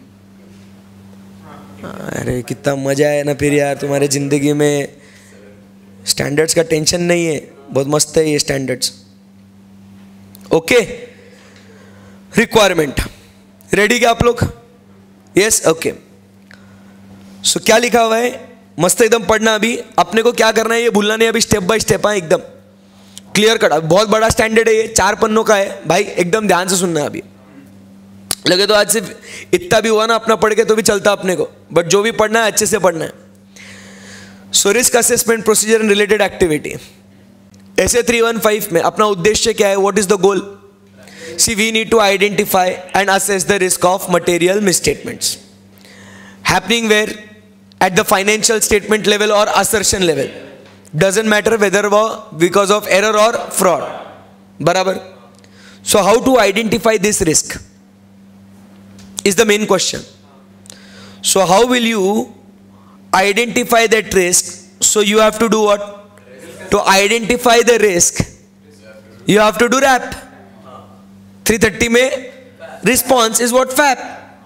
अरे कितना मजा है ना फिर यार तुम्हारे जिंदगी में। स्टैंडर्ड्स का टेंशन नहीं है, बहुत मस्त है ये स्टैंडर्ड्स। ओके, रिक्वायरमेंट रेडी क्या आप लोग? Yes, okay. सो क्या लिखा हुआ है? मस्त एकदम पढ़ना। अभी अपने को क्या करना है ये भूलना नहीं, अभी स्टेप बाय स्टेप है, एकदम क्लियर कट। बहुत बड़ा स्टैंडर्ड है ये, चार पन्नों का है भाई, एकदम ध्यान से सुनना है। अभी लगे तो आज सिर्फ इतना भी हुआ ना अपना पढ़ के तो भी चलता अपने को, बट जो भी पढ़ना है अच्छे से पढ़ना है। So risk assessment procedure and related activity, SA three one five में अपना उद्देश्य क्या है? What is the goal? See we need to identify and assess the risk of material misstatements happening where? At the financial statement level और assertion level. Doesn't matter whether वो because of error और fraud, बराबर? So how to identify this risk is the main question. So how will you identify that risk? So you have to do what? To identify the risk, you have to do rap. Three thirty में response is what? Fap.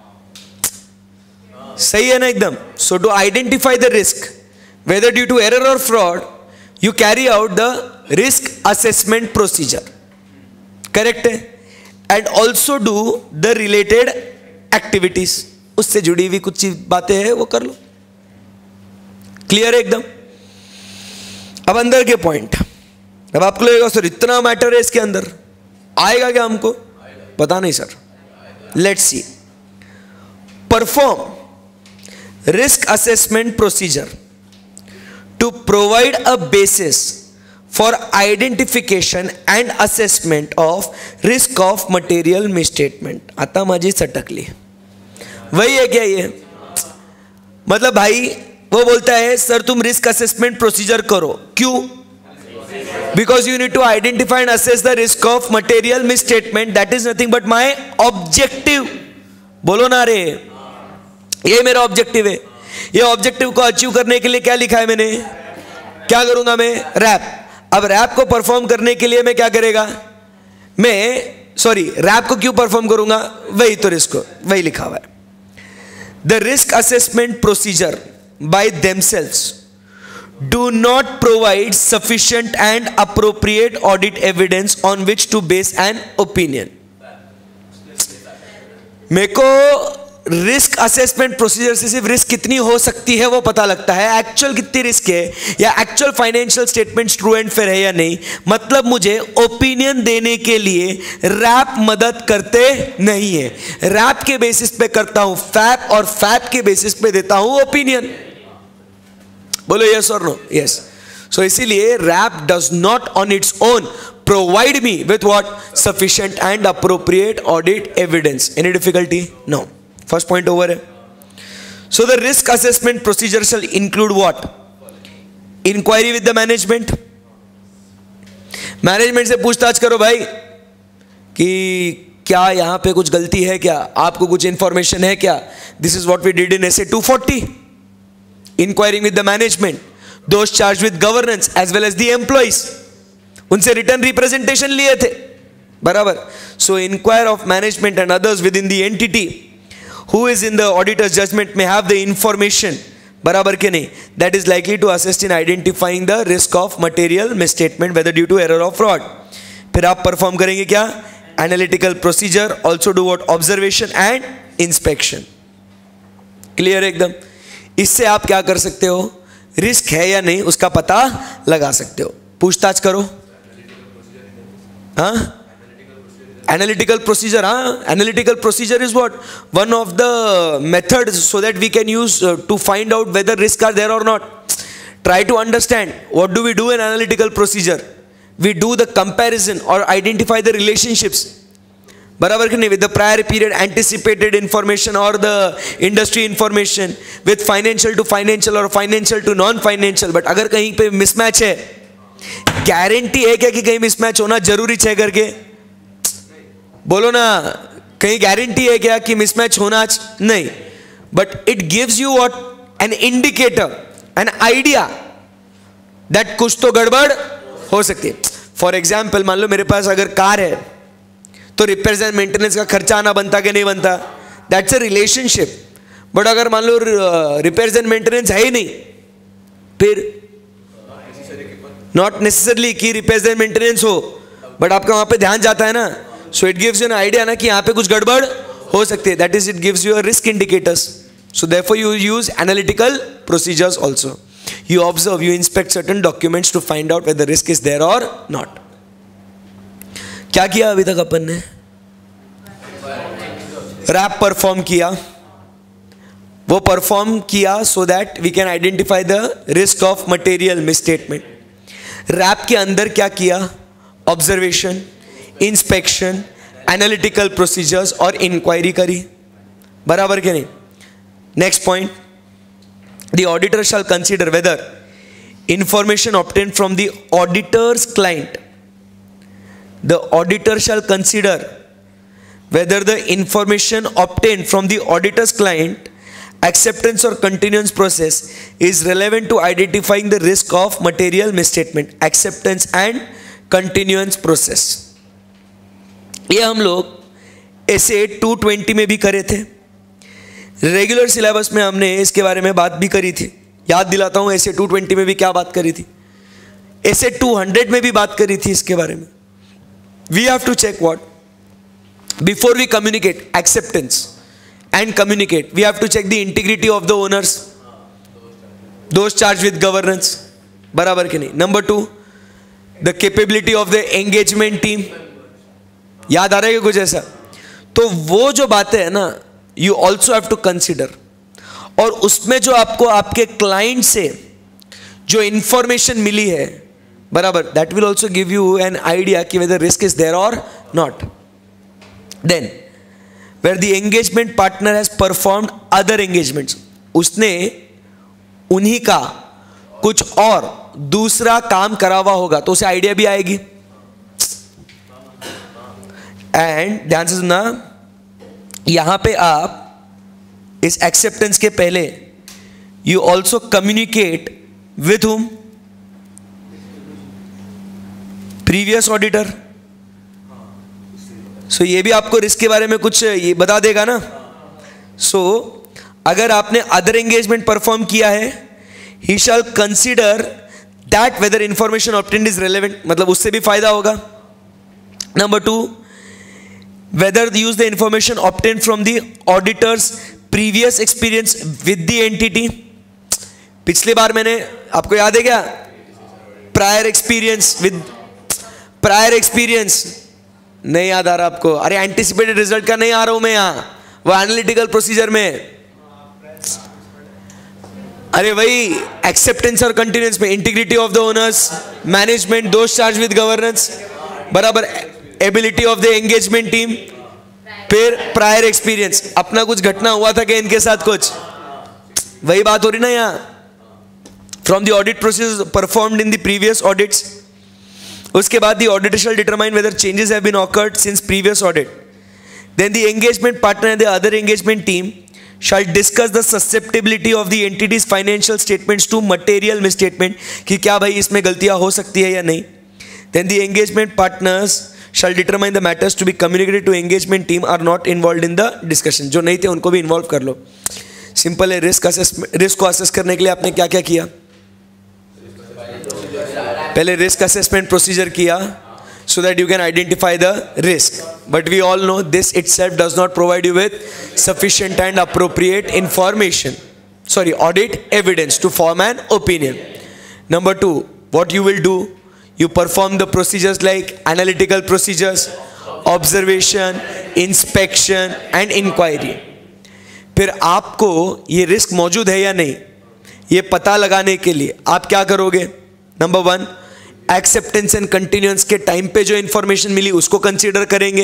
सही है ना एकदम? So to identify the risk, whether due to error or fraud, you carry out the risk assessment procedure. Correct है? And also do the related activities. उससे जुड़ी हुई कुछ बातें हैं वो कर लो। क्लियर है एकदम? अब अंदर के पॉइंट। अब आपको लगेगा सर इतना मैटर है इसके अंदर, आएगा क्या हमको? पता नहीं sir. Let's see. Perform risk assessment procedure to provide a basis for identification and assessment of risk of material misstatement. आता माझी सटकली, वही है क्या ये? मतलब भाई वो बोलता है सर तुम रिस्क असेसमेंट प्रोसीजर करो। क्यों? Because you need to identify and assess the risk of material misstatement. That is nothing but my objective. बोलो ना रे, ये मेरा ऑब्जेक्टिव है। ये ऑब्जेक्टिव को अचीव करने के लिए क्या लिखा है मैंने, क्या करूंगा मैं, रैप। अब रैप को परफॉर्म करने के लिए मैं क्या करेगा, मैं सॉरी रैप को क्यों परफॉर्म करूंगा, वही तो रिस्क, वही लिखा हुआ है। The risk assessment procedure by themselves do not provide sufficient and appropriate audit evidence on which to base an opinion। मेरे को रिस्क असेसमेंट प्रोसीजर से सिर्फ रिस्क कितनी हो सकती है वो पता लगता है, एक्चुअल कितनी रिस्क है या actual financial statements true and fair है या नहीं। मतलब मुझे ओपिनियन देने के लिए रैप मदद करते नहीं है। रैप के बेसिस पे करता हूं फैप और फैप के बेसिस पे देता हूं ओपिनियन। बोलो यस और नो, यस। सो इसीलिए rap does not on its own provide me with what, sufficient and appropriate audit evidence. Any difficulty? No. First point over है। So the risk assessment procedure shall include what, inquiry with the management. Management से पूछताछ करो भाई कि क्या यहां पे कुछ गलती है क्या, आपको कुछ इंफॉर्मेशन है क्या। This is what we did in S A two forty. Inquiring with the management, those charged with governance as well as the employees, उनसे रिटर्न रिप्रेजेंटेशन लिए थे, बराबर। So inquire of management and others within the entity who is in the auditor's judgment may have the information, बराबर के नहीं, that is likely to assist in identifying the risk of material misstatement whether due to error or fraud। फिर आप perform करेंगे क्या, analytical procedure, also do what, observation and inspection। Clear एकदम। इससे आप क्या कर सकते हो, रिस्क है या नहीं उसका पता लगा सकते हो। पूछताछ करो, हाँ, एनालिटिकल प्रोसीजर, हाँ, analytical procedure is what, one of the methods so that we can use to find out whether risk are there or not. Try to understand what do we do in analytical procedure, we do the comparison और identify the relationships, बराबर कि नहीं, with the prior period anticipated information और the industry information, with financial to financial और financial to non financial. But अगर कहीं पे mismatch है, गारंटी है क्या कि कहीं मिसमैच होना जरूरी है करके, बोलो ना, कहीं गारंटी है क्या कि मिसमैच होना नहीं। But it gives you what, an indicator, an idea that कुछ तो गड़बड़ हो सकती है। फॉर एग्जाम्पल, मान लो मेरे पास अगर कार है तो रिपेयर्स एंड मेंटेनेंस का खर्चा आना बनता कि नहीं बनता, दैट्स अ रिलेशनशिप। बट अगर मान लो रिपेयर्स एंड मेंटेनेंस है ही नहीं, फिर नॉट नेसेसरली कि रिपेयर्स एंड मेंटेनेंस हो, बट आपका वहां पे ध्यान जाता है ना। So it gives you an idea ना कि यहाँ पे कुछ गड़बड़ हो सकती है, that is it gives you a risk indicators. So therefore you use analytical procedures also. You observe, you inspect certain documents to find out whether risk is there or not. क्या किया अभी तक अपन ने, रैप परफॉर्म किया, वो perform किया so that we can identify the risk of material misstatement. RAP के अंदर क्या किया, ऑब्जर्वेशन, इंस्पेक्शन, एनालिटिकल प्रोसीजर्स और इंक्वायरी करी, बराबर के नहीं। Next point, the auditor shall consider whether information obtained from the auditor's client, the auditor shall consider whether the information obtained from the auditor's client acceptance or continuance process is relevant to identifying the risk of material misstatement, acceptance and continuance process। ये हम लोग S A to twenty में भी करे थे, regular syllabus में हमने इसके बारे में बात भी करी थी। याद दिलाता हूं, एसए टू ट्वेंटी में भी क्या बात करी थी, एसए टू हंड्रेड में भी बात करी थी इसके बारे में। We have to check what, before we communicate acceptance and communicate, we have to check the integrity of the owners, those charged with governance, बराबर के नहीं। Number two, the capability of the engagement team। याद आ रहा है कुछ ऐसा? तो वो जो बातें है ना, you also have to consider। और उसमें जो आपको आपके क्लाइंट से जो इंफॉर्मेशन मिली है, बराबर, that will also give you an idea कि whether risk is there or not। Then where the engagement partner has performed other engagements, उसने उन्हीं का कुछ और दूसरा काम करा हुआ होगा तो उसे आइडिया भी आएगी। एंड ध्यान से सुनना, यहां पे आप इस एक्सेप्टेंस के पहले you also communicate with whom, previous auditor. So ये भी आपको रिस्क के बारे में कुछ ये बता देगा ना। सो so, अगर आपने अदर एंगेजमेंट परफॉर्म किया है, he shall consider that whether information obtained is relevant, मतलब उससे भी फायदा होगा। Number two, whether use the information obtained from the auditor's previous experience with the entity. पिछली बार मैंने, आपको याद है क्या, prior experience with, prior experience नहीं याद आ रहा आपको? अरे एंटिसिपेटेड रिजल्ट का नहीं आ रहा हूं मैं यहां, वो एनालिटिकल प्रोसीजर में। अरे वही एक्सेप्टेंस और कंटिन्यूएंस में, integrity of the owners, management, those charge with governance, बराबर, ability of the engagement team, फिर प्रायर एक्सपीरियंस, अपना कुछ घटना हुआ था क्या इनके साथ कुछ, वही बात हो रही ना यहां। From the audit process performed in the previous audits. उसके बाद the auditor shall determine whether changes have been occurred since previous audit. Then the engagement partner and the other engagement team shall discuss the susceptibility of the entity's financial statements to material misstatement, कि क्या भाई इसमें गलतियां हो सकती है या नहीं। Then the engagement partners shall determine the matters to be communicated to engagement team are not involved in the discussion। जो नहीं थे उनको भी इन्वॉल्व कर लो। सिंपल है। रिस्क असेसमेंट, रिस्क को असेस करने के लिए आपने क्या क्या किया? पहले रिस्क असेसमेंट प्रोसीजर किया so that you can identify the risk, but we all know this itself does not provide you with sufficient and appropriate information, sorry, audit evidence to form an opinion. Number two, what you will do, you perform the procedures like analytical procedures, observation, inspection and inquiry। फिर आपको ये risk मौजूद है या नहीं ये पता लगाने के लिए आप क्या करोगे? Number one, acceptance and continuance के टाइम पे जो इंफॉर्मेशन मिली उसको कंसीडर करेंगे।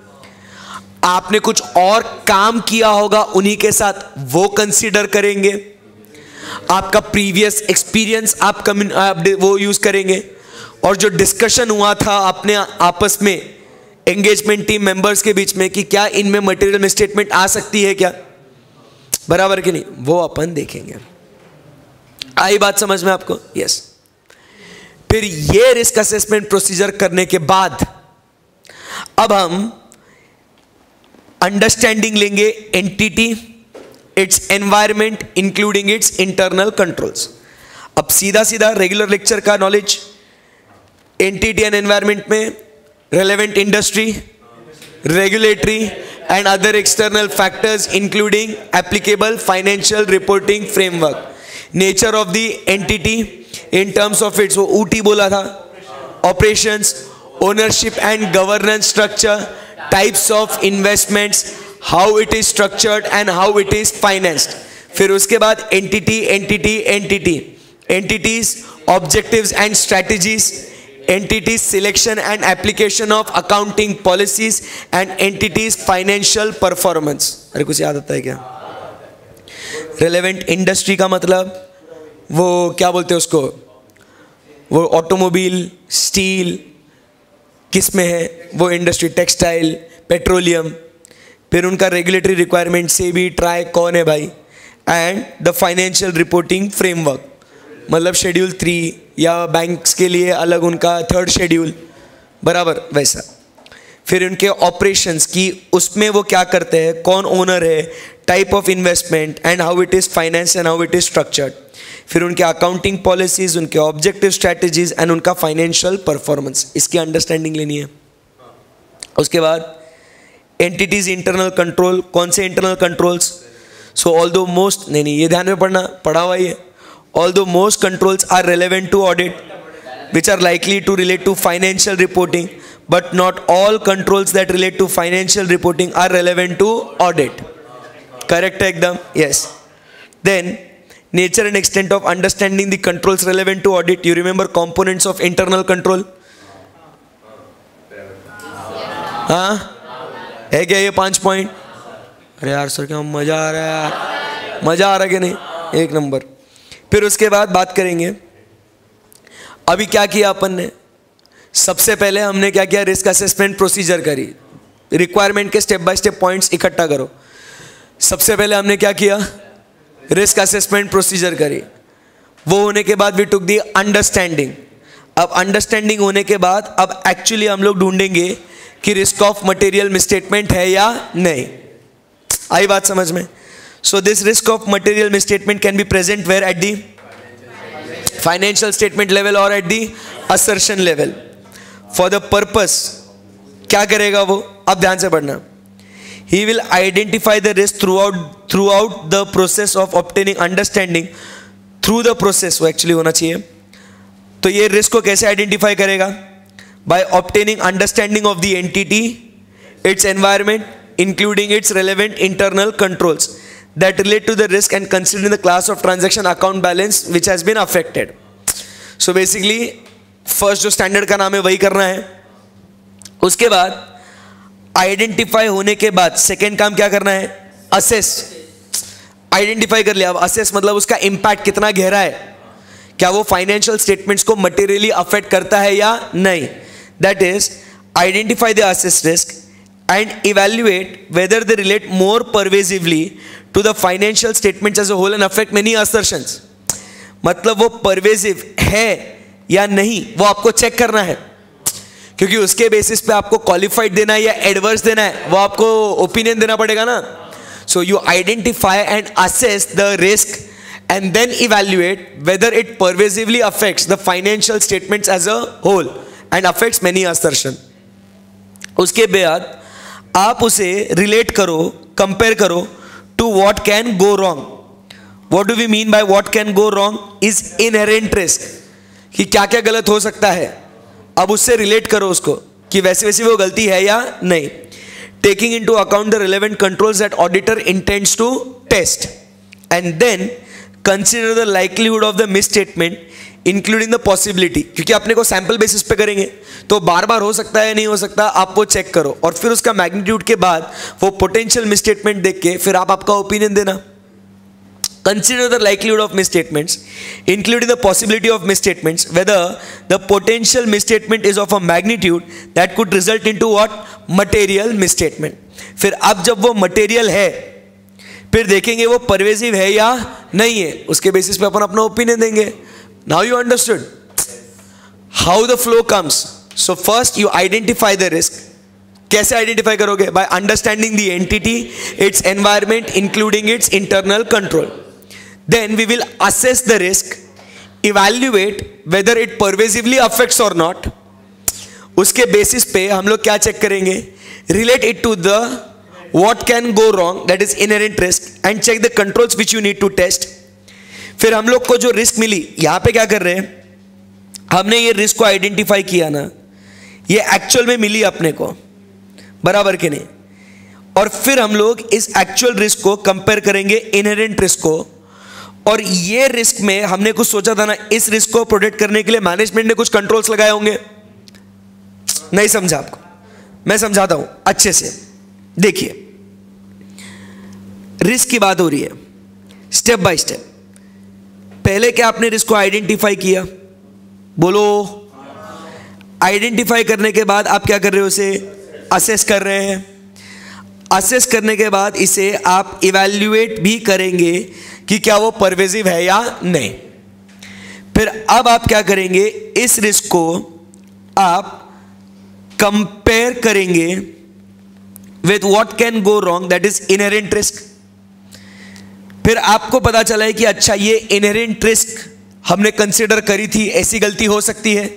आपने कुछ और काम किया होगा उन्हीं के साथ, वो कंसीडर करेंगे। आपका प्रीवियस एक्सपीरियंस आप, आप वो यूज करेंगे। और जो डिस्कशन हुआ था अपने आपस में एंगेजमेंट टीम मेंबर्स के बीच में कि क्या इनमें मटेरियल मिसस्टेटमेंट आ सकती है क्या, बराबर कि नहीं, वो अपन देखेंगे। आई बात समझ में आपको? Yes yes. फिर ये रिस्क असेसमेंट प्रोसीजर करने के बाद अब हम अंडरस्टैंडिंग लेंगे entity, its environment including its internal controls. अब सीधा सीधा रेगुलर लेक्चर का नॉलेज, एंटिटी एंड एनवायरमेंट में relevant industry, regulatory and other external factors including applicable financial reporting framework, nature of the entity in terms of its, वो ऊटी बोला था, operations, ownership and governance structure, types of investments, how it is structured and how it is financed. फिर उसके बाद entity entity entity entities objectives and strategies, entity's selection and application of accounting policies and entity's financial performance. अरे कुछ याद आता है क्या? Relevant industry का मतलब वो क्या बोलते हैं उसको, वो ऑटोमोबाइल, स्टील, किस में है वो इंडस्ट्री, टेक्सटाइल, पेट्रोलियम। फिर उनका रेगुलेटरी रिक्वायरमेंट से भी ट्राई कौन है भाई, and the financial reporting framework, मतलब शेड्यूल थ्री या बैंक्स के लिए अलग उनका थर्ड शेड्यूल, बराबर वैसा। फिर उनके ऑपरेशंस की, उसमें वो क्या करते हैं, कौन ओनर है, type of investment and how it is finance and how it is structured. फिर उनके अकाउंटिंग पॉलिसीज, उनके ऑब्जेक्टिव स्ट्रैटेजीज एंड उनका फाइनेंशियल परफॉर्मेंस, इसकी अंडरस्टैंडिंग लेनी है। उसके बाद एंटिटीज इंटरनल कंट्रोल, कौन से internal controls, so all though most, नहीं नहीं ये ध्यान में पढ़ना, पढ़ा हुआ ही है, all though most controls are relevant to audit which are likely to relate to financial reporting, but not all controls that relate to financial reporting are relevant to audit. Correct ekdam? Yes. Then nature and extent of understanding the controls relevant to audit. You remember components of internal control? हाँ है क्या ये पांच point? अरे यार sir क्या मजा आ रहा है यार, मजा आ रहा है कि नहीं? एक नंबर। फिर उसके बाद बात करेंगे, अभी क्या किया अपन ने, सबसे पहले हमने क्या किया, रिस्क असेसमेंट प्रोसीजर करी, रिक्वायरमेंट के स्टेप बाय स्टेप पॉइंट्स इकट्ठा करो। सबसे पहले हमने क्या किया, रिस्क असेसमेंट प्रोसीजर करी, वो होने के बाद वी टुक दी अंडरस्टैंडिंग। अब अंडरस्टैंडिंग होने के बाद अब एक्चुअली हम लोग ढूंढेंगे कि रिस्क ऑफ मटेरियल मिसस्टेटमेंट है या नहीं। आई बात समझ में? So this risk of material misstatement can be present where at the financial statement level or at the assertion level. For the purpose क्या करेगा वो, अब ध्यान से पढ़ना। He will identify the risk throughout throughout the process of obtaining understanding through the process, वो actually होना चाहिए। तो ये रिस्क को कैसे आइडेंटिफाई करेगा? By obtaining understanding of the entity, its environment, including its relevant internal controls that relate to the risk and considering the class of transaction account balance which has been affected. So basically first जो standard का नाम है वही करना है। उसके बाद identify होने के बाद सेकेंड काम क्या करना है, असेस। आइडेंटिफाई कर लिया, अब असेस मतलब उसका इंपैक्ट कितना गहरा है, क्या वो फाइनेंशियल स्टेटमेंट्स को मटेरियली अफेक्ट करता है या नहीं। That is identify the assess risk and evaluate whether they relate more pervasively to the financial statements as a whole and affect many assertions. मतलब वो परवेसिव है या नहीं वो आपको चेक करना है, क्योंकि उसके बेसिस पे आपको क्वालिफाइड देना है या एडवर्स देना है, वो आपको ओपिनियन देना पड़ेगा ना। So you identify and assess the risk and then evaluate whether it pervasively affects the financial statements as a whole and affects many assertion. उसके बाद आप उसे रिलेट करो, कंपेयर करो to what can go wrong. What do we mean by what can go wrong is inherent risk, कि क्या क्या गलत हो सकता है। अब उससे रिलेट करो उसको कि वैसे वैसे वो गलती है या नहीं। Taking into account the relevant controls that auditor intends to test and then consider the likelihood of the misstatement including the possibility, क्योंकि अपने को सैंपल बेसिस पे करेंगे तो बार बार हो सकता है नहीं हो सकता, आप वो चेक करो और फिर उसका मैग्नीट्यूड के बाद वो पोटेंशियल मिसस्टेटमेंट देख के फिर आप आपका ओपिनियन देना। Consider the likelihood of misstatements, including the possibility of misstatements, whether the potential misstatement is of a magnitude that could result into what? Material misstatement. फिर अब जब वो material है, फिर देखेंगे वो pervasive है या नहीं है, उसके basis पे अपन अपना opinion देंगे। Now you understood how the flow comes. So first you identify the risk. कैसे आइडेंटिफाई करोगे? By understanding the entity, its environment, including its internal control. Then we will assess the risk, evaluate whether it pervasively affects or not. उसके basis पे हम लोग क्या check करेंगे? Relate it to the what can go wrong, that is inherent risk, and check the controls which you need to test. फिर हम लोग को जो रिस्क मिली, यहाँ पे क्या कर रहे हैं, हमने ये रिस्क को आइडेंटिफाई किया ना, ये एक्चुअल में मिली अपने को, बराबर के नहीं। और फिर हम लोग इस एक्चुअल रिस्क को कंपेयर करेंगे इनहेरेंट रिस्क को, और ये रिस्क में हमने कुछ सोचा था ना, इस रिस्क को प्रोटेक्ट करने के लिए मैनेजमेंट ने कुछ कंट्रोल्स लगाए होंगे। नहीं समझा आपको? मैं समझाता हूं अच्छे से। देखिए रिस्क की बात हो रही है स्टेप बाय स्टेप। पहले क्या आपने रिस्क को आइडेंटिफाई किया? बोलो। आइडेंटिफाई करने के बाद आप क्या कर रहे हो? उसे असेस कर रहे हैं। असेस करने के बाद इसे आप इवैल्यूएट भी करेंगे कि क्या वो परवेसिव है या नहीं। फिर अब आप क्या करेंगे? इस रिस्क को आप कंपेयर करेंगे with what can go wrong, that is inherent risk. फिर आपको पता चला है कि अच्छा ये इनहेरेंट रिस्क हमने कंसीडर करी थी, ऐसी गलती हो सकती है।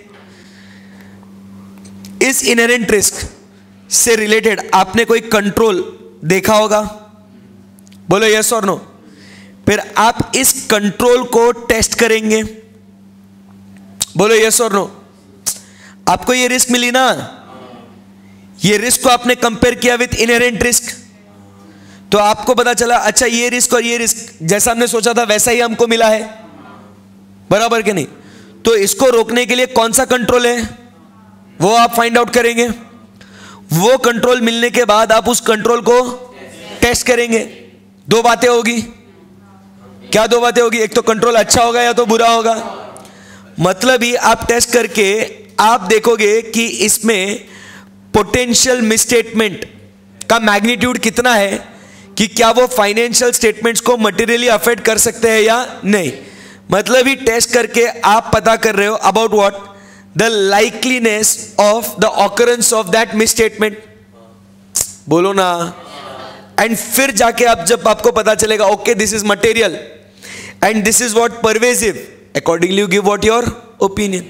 इस इनहेरेंट रिस्क से रिलेटेड आपने कोई कंट्रोल देखा होगा, बोलो यस और नो। फिर आप इस कंट्रोल को टेस्ट करेंगे, बोलो यस और नो। आपको ये रिस्क मिली ना, ये रिस्क को आपने कंपेयर किया विथ इनहेरेंट रिस्क, तो आपको पता चला अच्छा ये रिस्क और ये रिस्क जैसा हमने सोचा था वैसा ही हमको मिला है, बराबर के नहीं। तो इसको रोकने के लिए कौन सा कंट्रोल है वो आप फाइंड आउट करेंगे। वो कंट्रोल मिलने के बाद आप उस कंट्रोल को टेस्ट करेंगे। दो बातें होगी। क्या दो बातें होगी? एक तो कंट्रोल अच्छा होगा या तो बुरा होगा। मतलब ही आप टेस्ट करके आप देखोगे कि इसमें पोटेंशियल मिसस्टेटमेंट का मैग्नीट्यूड कितना है, कि क्या वो फाइनेंशियल स्टेटमेंट्स को मटेरियली अफेक्ट कर सकते हैं या नहीं। मतलब ही टेस्ट करके आप पता कर रहे हो about what the likeliness of the occurrence of that misstatement, बोलो ना। एंड फिर जाके आप जब आपको पता चलेगा okay this is material and this is what pervasive, accordingly you give what your opinion.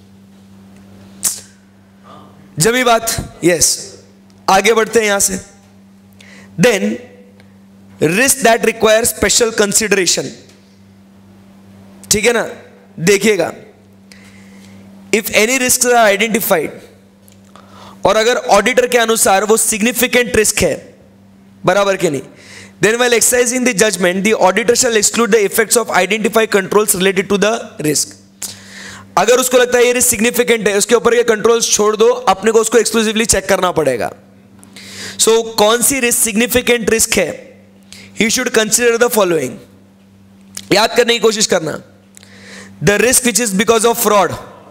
जमी बात, यस yes. आगे बढ़ते हैं यहां से। Then risk that require special consideration, ठीक है ना। देखिएगा, if any risk are identified, और अगर ऑडिटर के अनुसार वो सिग्निफिकेंट रिस्क है, बराबर के नहीं, then while exercising the judgment the auditor shall exclude the effects of identified controls related to the risk. अगर उसको लगता है ये रिस्क सिग्निफिकेंट है, उसके ऊपर ये कंट्रोल्स छोड़ दो, अपने को उसको एक्सक्लूसिवली चेक करना पड़ेगा। सो so, कौन सी रिस्क सिग्निफिकेंट रिस्क है, he should consider the following. याद करने की कोशिश करना, the risk which is because of fraud,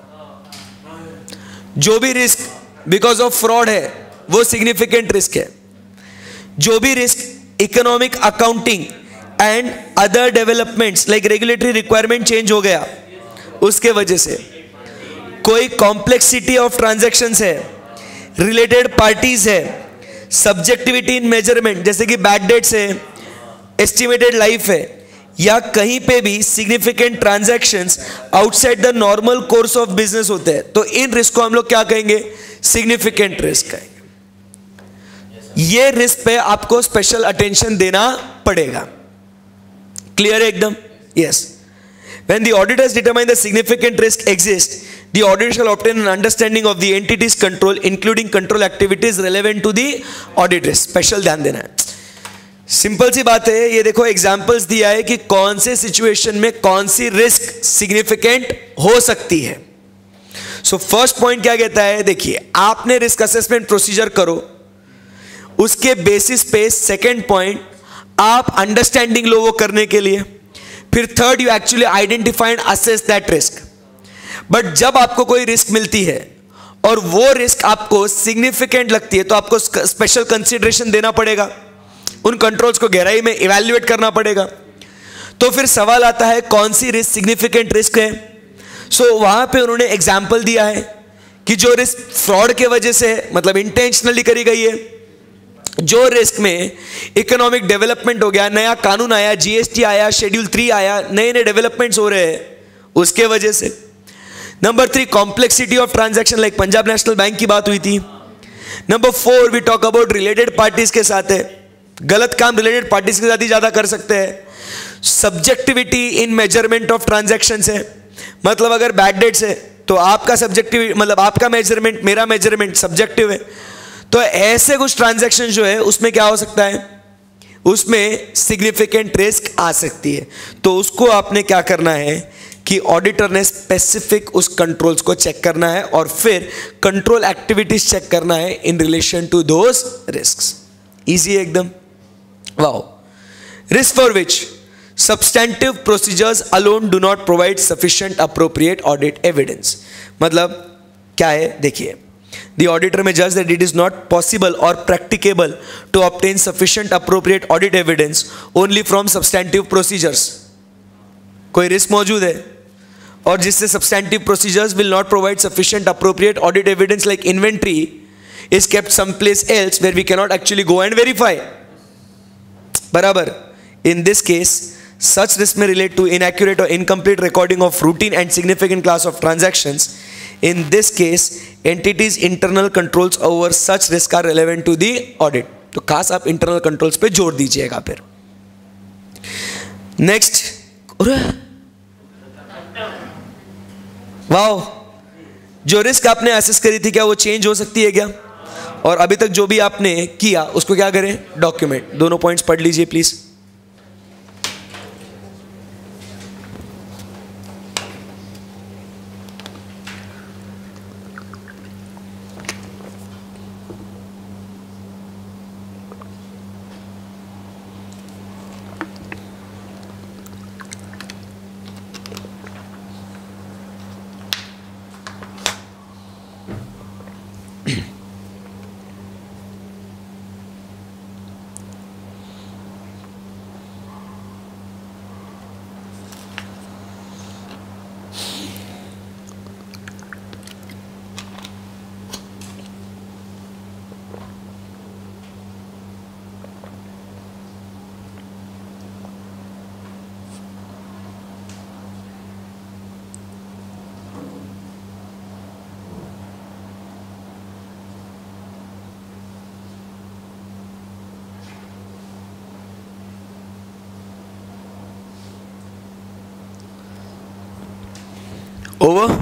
जो भी रिस्क बिकॉज ऑफ फ्रॉड है वो सिग्निफिकेंट रिस्क है। जो भी risk economic, accounting and other developments like regulatory requirement change हो गया उसके वजह से, कोई कॉम्प्लेक्सिटी ऑफ ट्रांजैक्शंस है, रिलेटेड पार्टीज है, सब्जेक्टिविटी इन मेजरमेंट जैसे कि बैड डेट्स है, एस्टिमेटेड लाइफ है, या कहीं पे भी significant transactions outside the normal course of business होते हैं, तो इन रिस्क को हम लोग क्या कहेंगे, सिग्निफिकेंट रिस्क कहेंगे। ये रिस्क पे आपको स्पेशल अटेंशन देना पड़ेगा। क्लियर है एकदम? Yes. When the auditors determine the significant risk exists, the auditor shall obtain an understanding of the entity's control, including control activities relevant to the audit risk. Special ध्यान देना है। Simple सी बात है, ये देखो एग्जांपल्स दिया है कि कौन से सिचुएशन में कौन सी रिस्क सिग्निफिकेंट हो सकती है। सो फर्स्ट पॉइंट क्या कहता है, देखिए आपने रिस्क असेसमेंट प्रोसीजर करो, उसके बेसिस पे सेकेंड पॉइंट आप अंडरस्टैंडिंग लो वो करने के लिए, फिर third you actually identify and assess that risk. But जब आपको कोई रिस्क मिलती है और वो रिस्क आपको सिग्निफिकेंट लगती है तो आपको स्पेशल कंसीडरेशन देना पड़ेगा, उन कंट्रोल्स को गहराई में इवैल्यूएट करना पड़ेगा। तो फिर सवाल आता है कौन सी रिस्क सिग्निफिकेंट रिस्क है। सो so, वहां पे उन्होंने एग्जाम्पल दिया है कि जो रिस्क फ्रॉड के वजह से है, मतलब इंटेंशनली करी गई है, जो रिस्क में इकोनॉमिक डेवलपमेंट हो गया, नया कानून आया, जीएसटी आया, शेड्यूल थ्री आया, नए नए डेवलपमेंट्स हो रहे हैं उसके वजह से। Number three, complexity of transaction, like Punjab National Bank की बात हुई थी। Number four, we talk about related parties के साथ है, गलत काम रिलेटेड पार्टीज के साथ ही ज्यादा कर सकते हैं। Subjectivity in measurement of transaction है, मतलब अगर बैड डेट्स है तो आपका सब्जेक्टिव, मतलब आपका मेजरमेंट मेरा मेजरमेंट सब्जेक्टिव है, तो ऐसे कुछ ट्रांजैक्शन जो है उसमें क्या हो सकता है, उसमें सिग्निफिकेंट रिस्क आ सकती है। तो उसको आपने क्या करना है कि ऑडिटर ने स्पेसिफिक उस कंट्रोल्स को चेक करना है और फिर कंट्रोल एक्टिविटीज चेक करना है in relation to those risks. Easy एकदम, wow. Risk for which substantive procedures alone do not provide sufficient appropriate audit evidence. मतलब क्या है, देखिए, the auditor may judge that it is not possible or practicable to obtain sufficient appropriate audit evidence only from substantive procedures। कोई risk मौजूद है और जिससे substantive procedures will not provide sufficient appropriate audit evidence, like inventory is kept someplace else where we cannot actually go and verify, बराबर। In this case, such risk may relate to inaccurate or incomplete recording of routine and significant class of transactions. In this case, entities internal controls over such risk are relevant to the audit। तो खास आप internal controls पे जोर दीजिएगा। फिर next, wow, जो risk आपने assess करी थी क्या वो चेंज हो सकती है क्या, और अभी तक जो भी आपने किया उसको क्या करें, डॉक्यूमेंट। दोनों पॉइंट्स पढ़ लीजिए please. Over.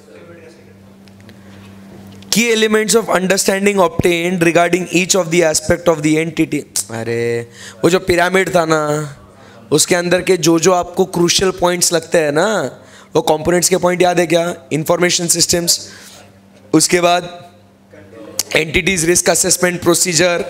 Key elements of understanding obtained regarding each of the aspect of the entity. अरे वो जो पिरामिड था ना, उसके अंदर के जो जो आपको क्रूशियल पॉइंट्स लगते हैं ना, वो कंपोनेंट्स के पॉइंट याद है क्या? इंफॉर्मेशन सिस्टम्स, उसके बाद entity's risk assessment procedure,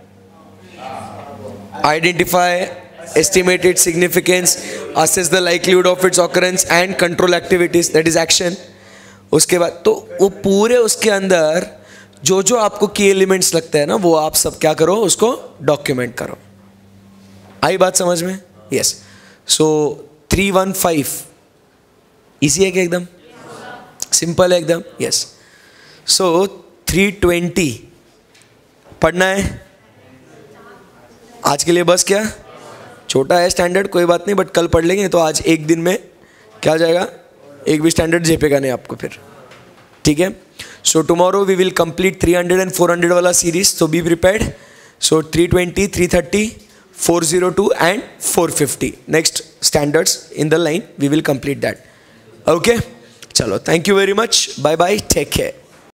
identify estimated significance, assess the likelihood of its occurrence and control activities, that is action. उसके बाद तो वो पूरे उसके अंदर जो जो आपको की एलिमेंट्स लगते हैं ना, वो आप सब क्या करो, उसको डॉक्यूमेंट करो. आई बात समझ में? Yes. So three one five easy है क्या? एकदम सिंपल है एकदम. यस. सो थ्री ट्वेंटी पढ़ना है आज के लिए. बस क्या छोटा है स्टैंडर्ड, कोई बात नहीं, बट कल पढ़ लेंगे. तो आज एक दिन में क्या हो जाएगा, एक भी स्टैंडर्ड झेपेगा नहीं आपको फिर. ठीक है. So tomorrow we will complete three hundred and four hundred वाला series, so be prepared. So three twenty, three thirty, four zero two and four fifty next standards in the line we will complete that. Okay, चलो, thank you very much, bye bye, take care.